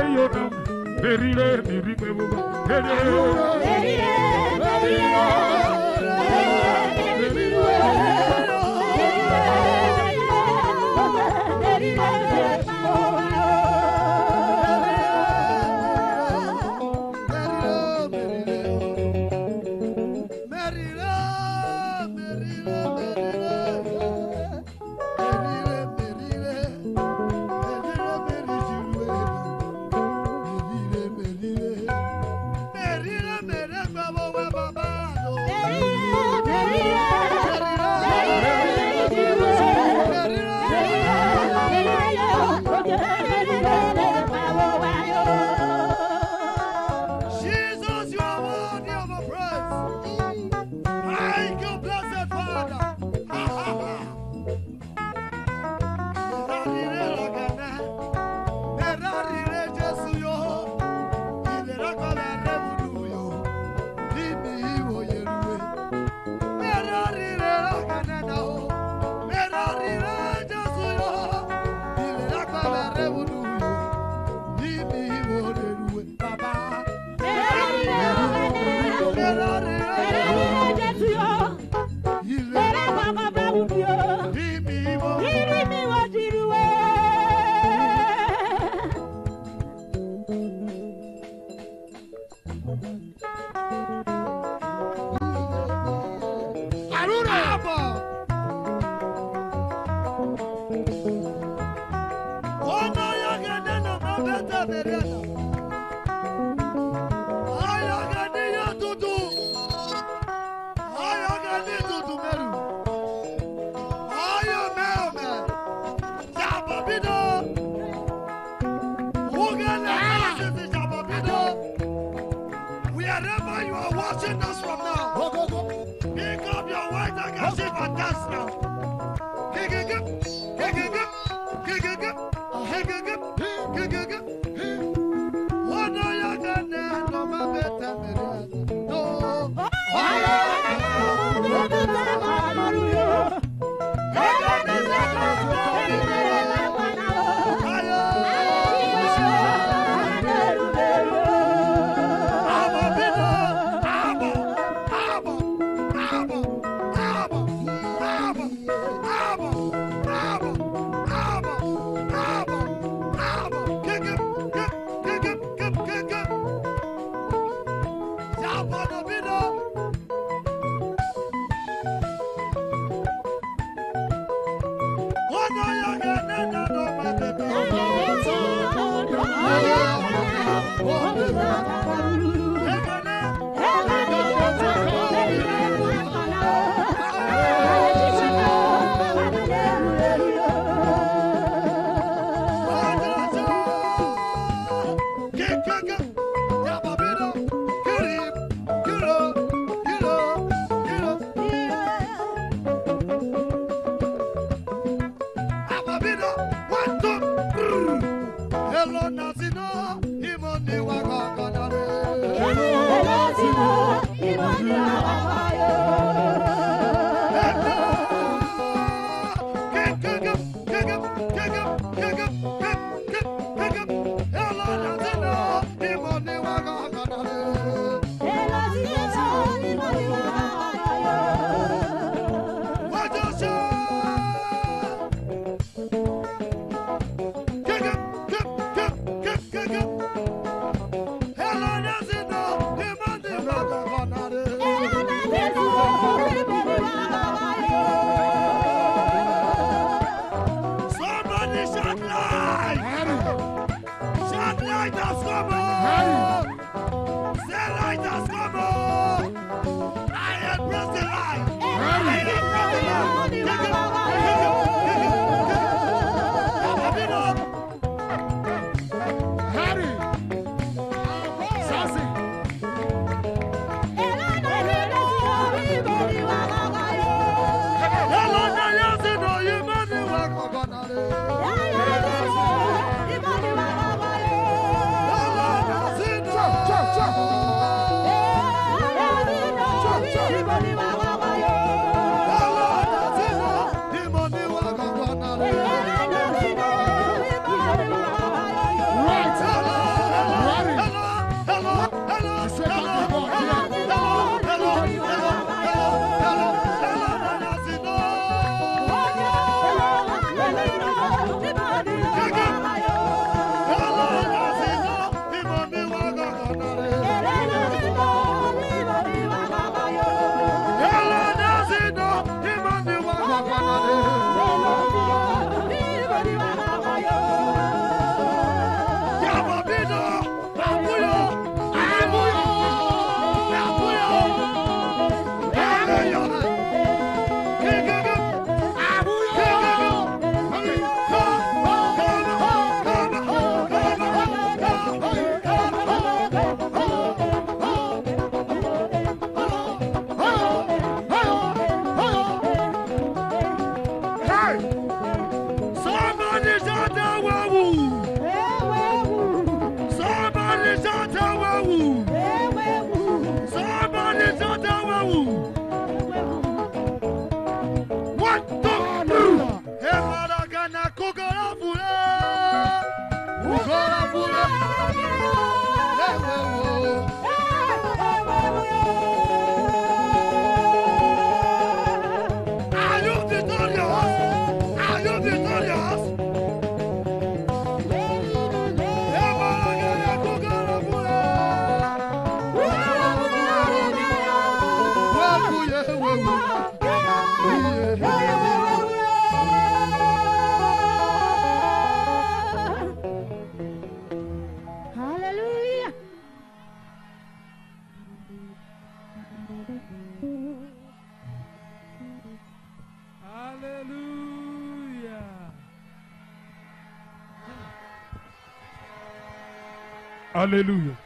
Hallelujah.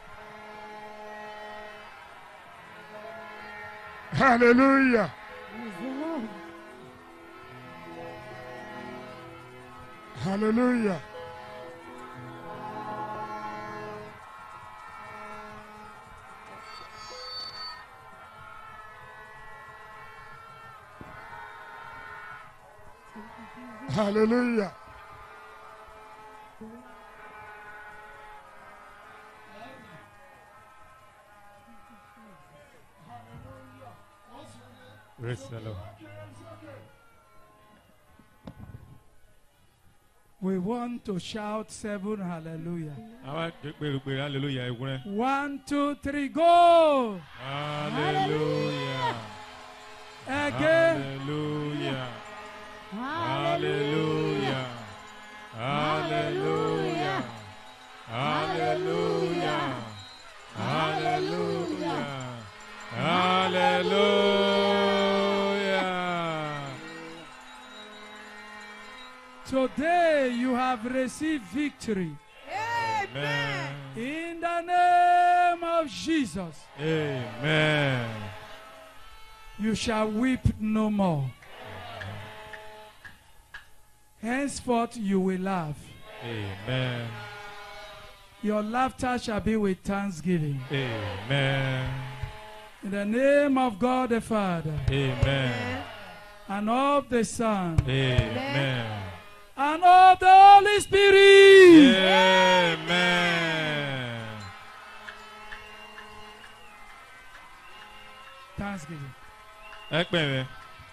Hallelujah. Hallelujah. Hallelujah. Praise the Lord. We want to shout 7 hallelujah. 1, 2, 3, go. Hallelujah. Again. Hallelujah. Hallelujah. Hallelujah. Hallelujah. Hallelujah. Hallelujah. Today you have received victory. Amen. In the name of Jesus. Amen. You shall weep no more. Henceforth you will laugh. Amen. Your laughter shall be with thanksgiving. Amen. In the name of God the Father. Amen. And of the Son. Amen. And of the Holy Spirit. Amen. Thanksgiving. Amen.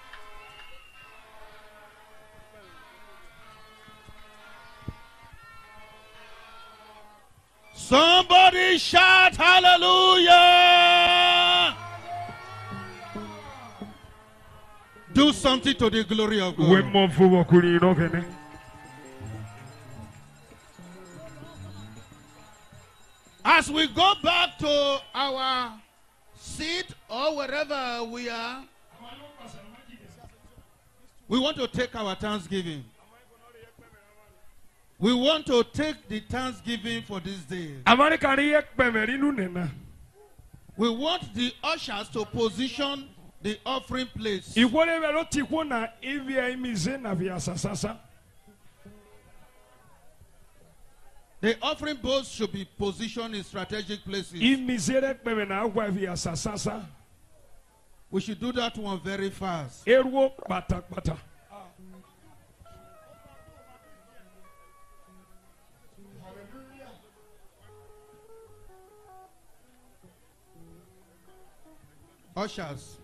Somebody shout hallelujah. Do something to the glory of God. As we go back to our seat or wherever we are, we want to take our thanksgiving. We want to take the thanksgiving for this day. We want the ushers to position the offering place. The offering bowls should be positioned in strategic places. We should do that one very fast. Ushers.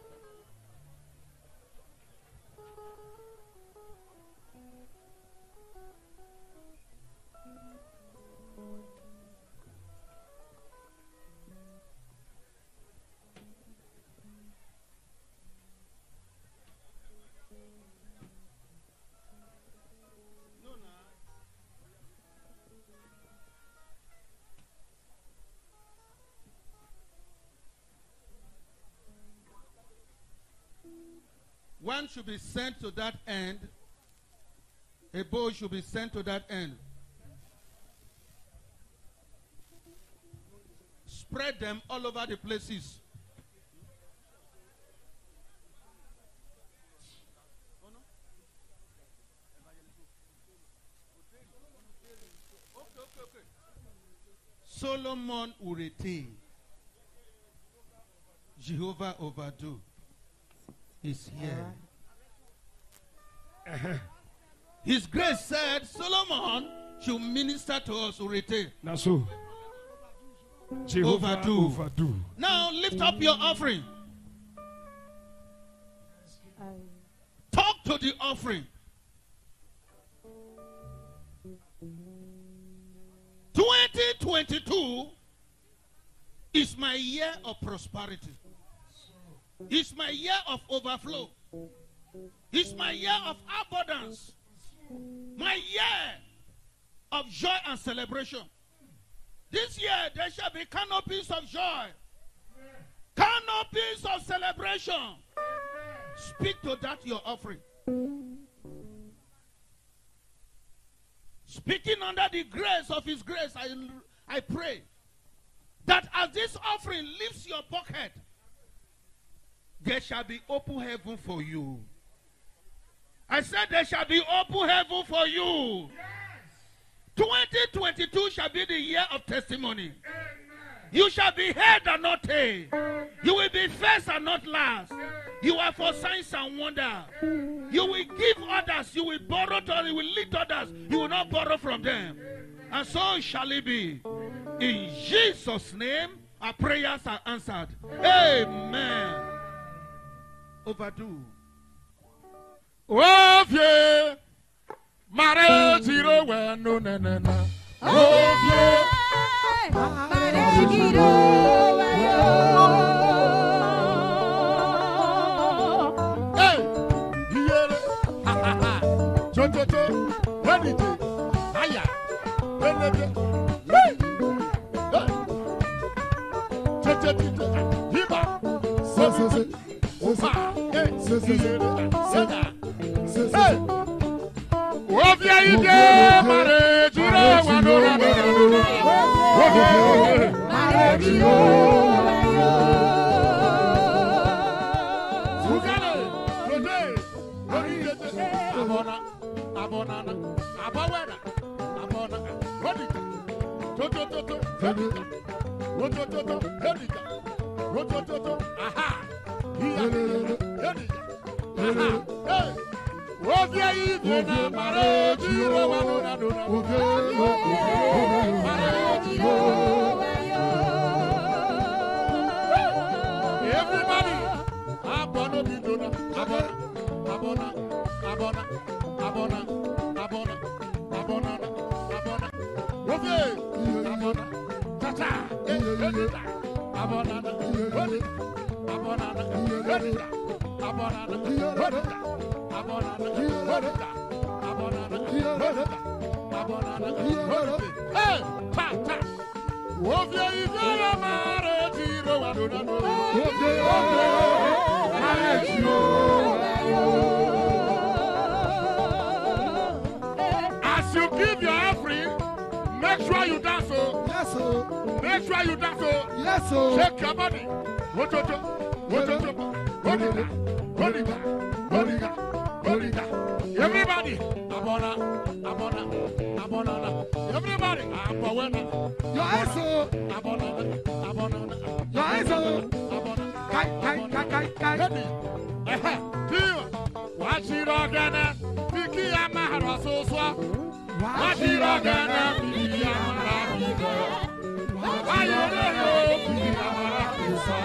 One should be sent to that end. A bowl should be sent to that end. Spread them all over the places. Solomon will retain. Jehovah overdo. Is here. His grace said Solomon should minister to us who retain. Now so Jehovah overdo. Now lift up your offering. Talk to the offering. 2022 is my year of prosperity. It's my year of overflow. It's my year of abundance. My year of joy and celebration. This year there shall be canopies of joy. Canopies of celebration. Speak to that your offering. Speaking under the grace of his grace, I pray that as this offering lifts your pocket, there shall be open heaven for you. I said there shall be open heaven for you. 2022 shall be the year of testimony. You shall be head and not tail. You will be first and not last. You are for signs and wonder. You will give others. You will borrow to others. You will lead others. You will not borrow from them. And so shall it be. In Jesus' name, our prayers are answered. Amen. Overdue. Oh, yeah. Mare zero when no na na na. Oh, yeah. Mare zero when hey, yeah. Ha ha ha. Chochocho. Ready to. Aya. Ready. Chochocho. Hiba. So. Hey. Wofia ide mare jiro wano na na wofia mare jiro Sugane today abona abawena abona rodika toto rodika aha here hey Wofia ide na mare jiro wano na mare jiro everybody abona bidona abona Wofia abona tata abona Hey, pata. Wofia ivera mare jiro wadona. Mare jiro. As you give your offering, make sure you dance. Yes, sir. Make sure you dance. Yes, sir. Shake your body. Wototo. Everybody, abona. Everybody, abona. Your eyes abona. Your eyes kai. Tiwa, wachirogana, biki amahara soswa. Wachirogana, biki amahara soswa. Ayoro, biki amahara soswa.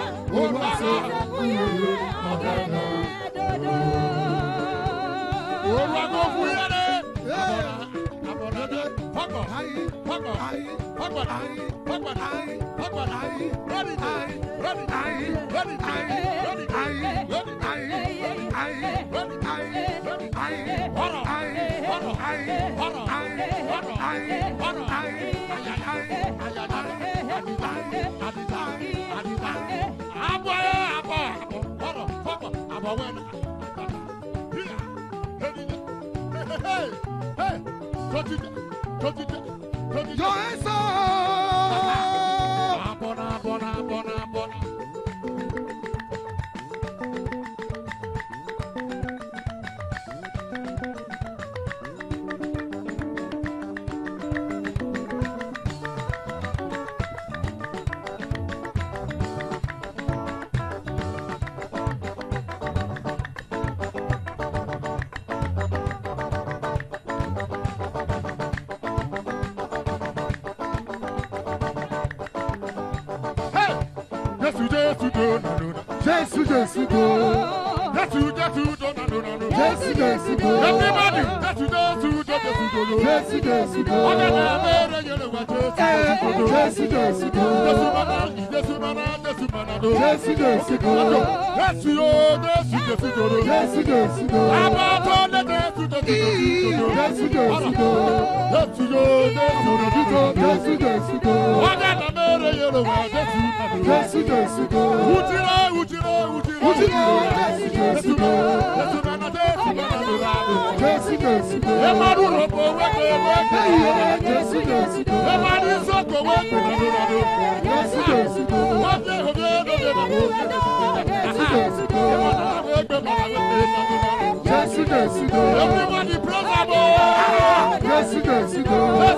Your answer. Everybody,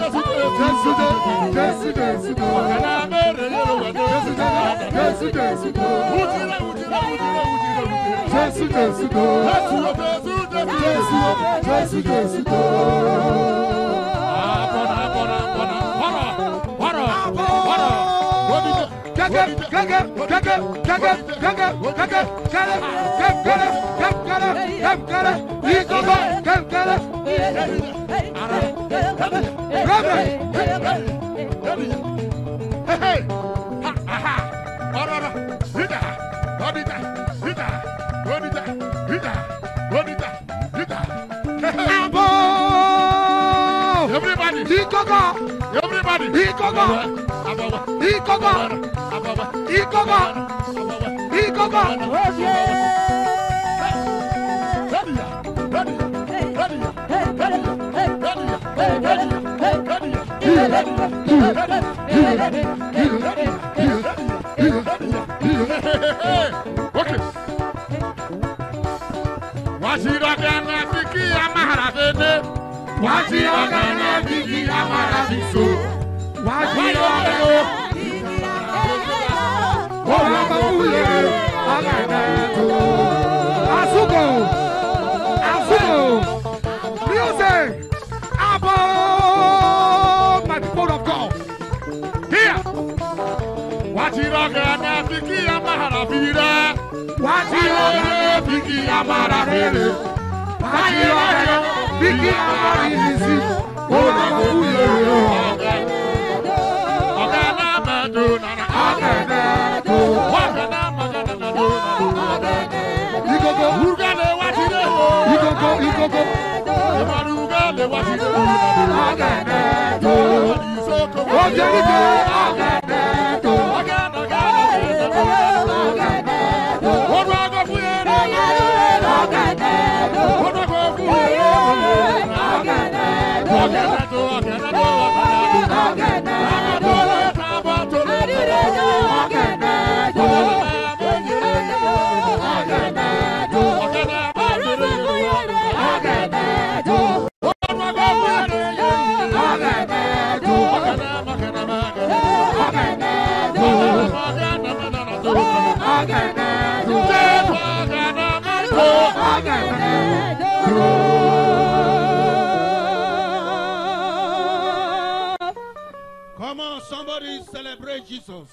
Come on, somebody celebrate Jesus.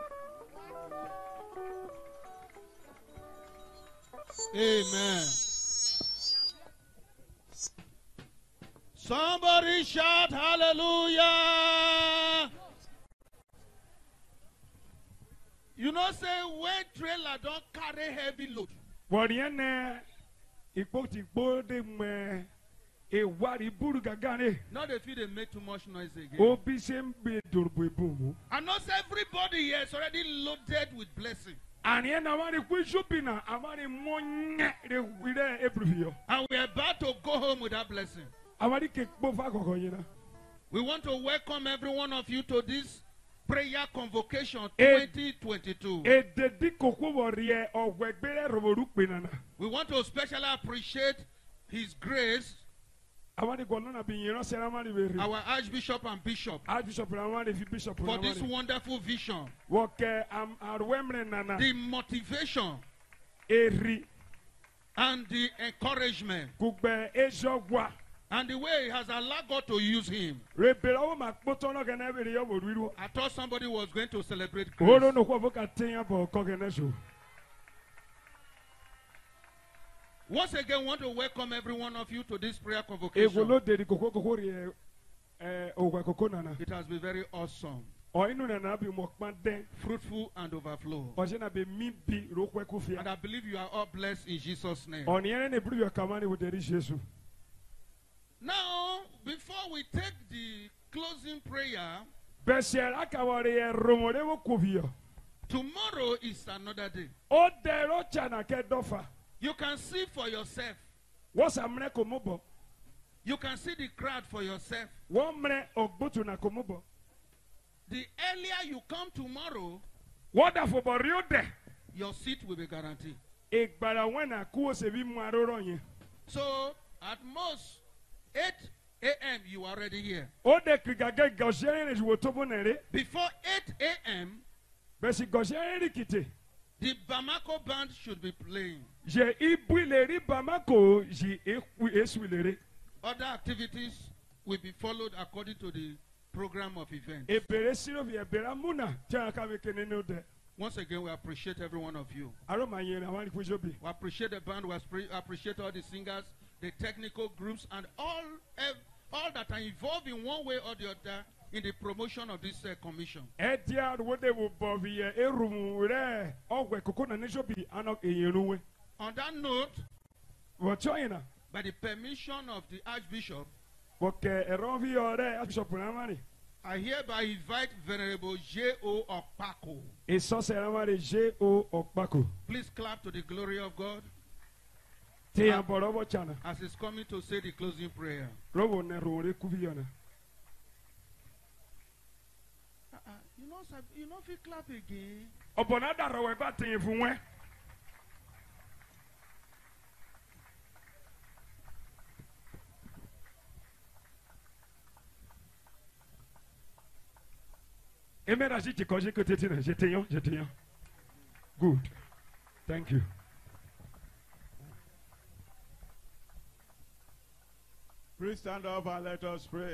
Amen. Somebody shout hallelujah. You know, say when trailer don't carry heavy load. Not if they make too much noise again. And not everybody here is already loaded with blessing. And we are about to go home with that blessing. We want to welcome every one of you to this prayer convocation 2022. We want to especially appreciate His grace, our Archbishop and Bishop, for this wonderful vision, the motivation, and the encouragement, and the way He has allowed God to use him. I thought somebody was going to celebrate grace. Once again, I want to welcome every one of you to this prayer convocation. It has been very awesome, fruitful and overflow. And I believe you are all blessed in Jesus' name. Now, before we take the closing prayer, tomorrow is another day. You can see for yourself. You can see the crowd for yourself. The earlier you come tomorrow, your seat will be guaranteed. So, at most, 8 a.m., you are already here. Before 8 a.m., the Bamako band should be playing. Other activities will be followed according to the program of events. Once again, we appreciate every one of you. We appreciate the band, we appreciate all the singers, the technical groups, and all that are involved in one way or the other in the promotion of this commission. On that note, by the permission of the Archbishop, I hereby invite Venerable J.O. Okpako. Please clap to the glory of God as he's coming to say the closing prayer. You know if you clap again. Good. Thank you. Please stand up and let us pray.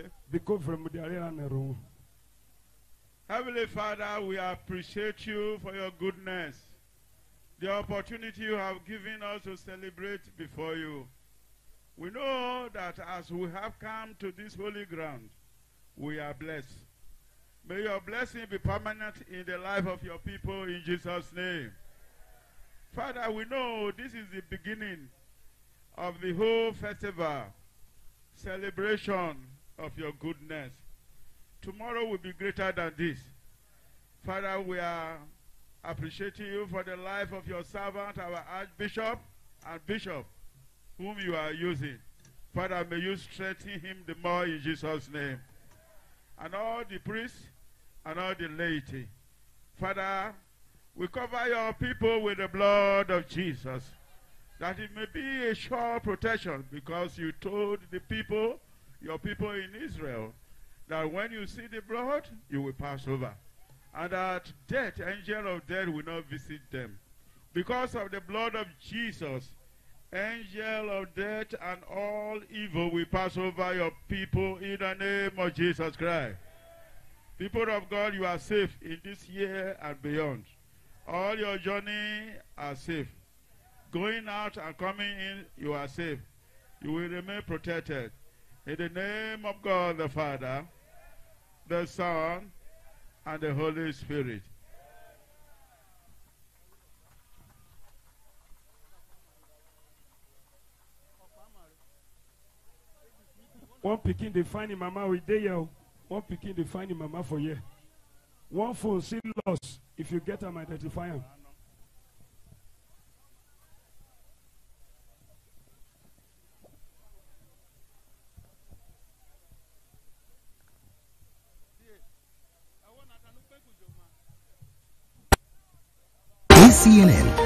Heavenly Father, we appreciate you for your goodness, the opportunity you have given us to celebrate before you. We know that as we have come to this holy ground, we are blessed. May your blessing be permanent in the life of your people in Jesus' name. Father, we know this is the beginning of the whole festival, celebration of your goodness. Tomorrow will be greater than this. Father, we are appreciating you for the life of your servant, our Archbishop and Bishop, whom you are using. Father, may you strengthen him the more in Jesus' name. And all the priests and all the laity. Father, we cover your people with the blood of Jesus, that it may be a sure protection, because you told the people, your people in Israel, that when you see the blood, you will pass over. And that death, angel of death, will not visit them. Because of the blood of Jesus, angel of death and all evil will pass over your people in the name of Jesus Christ. People of God, you are safe in this year and beyond. All your journey are safe. Going out and coming in, you are safe. You will remain protected. In the name of God the Father, the Son, and the Holy Spirit. One picking the finding mama with day. One picking the finding mama for you. One phone still lost. If you get them, identify them. CNN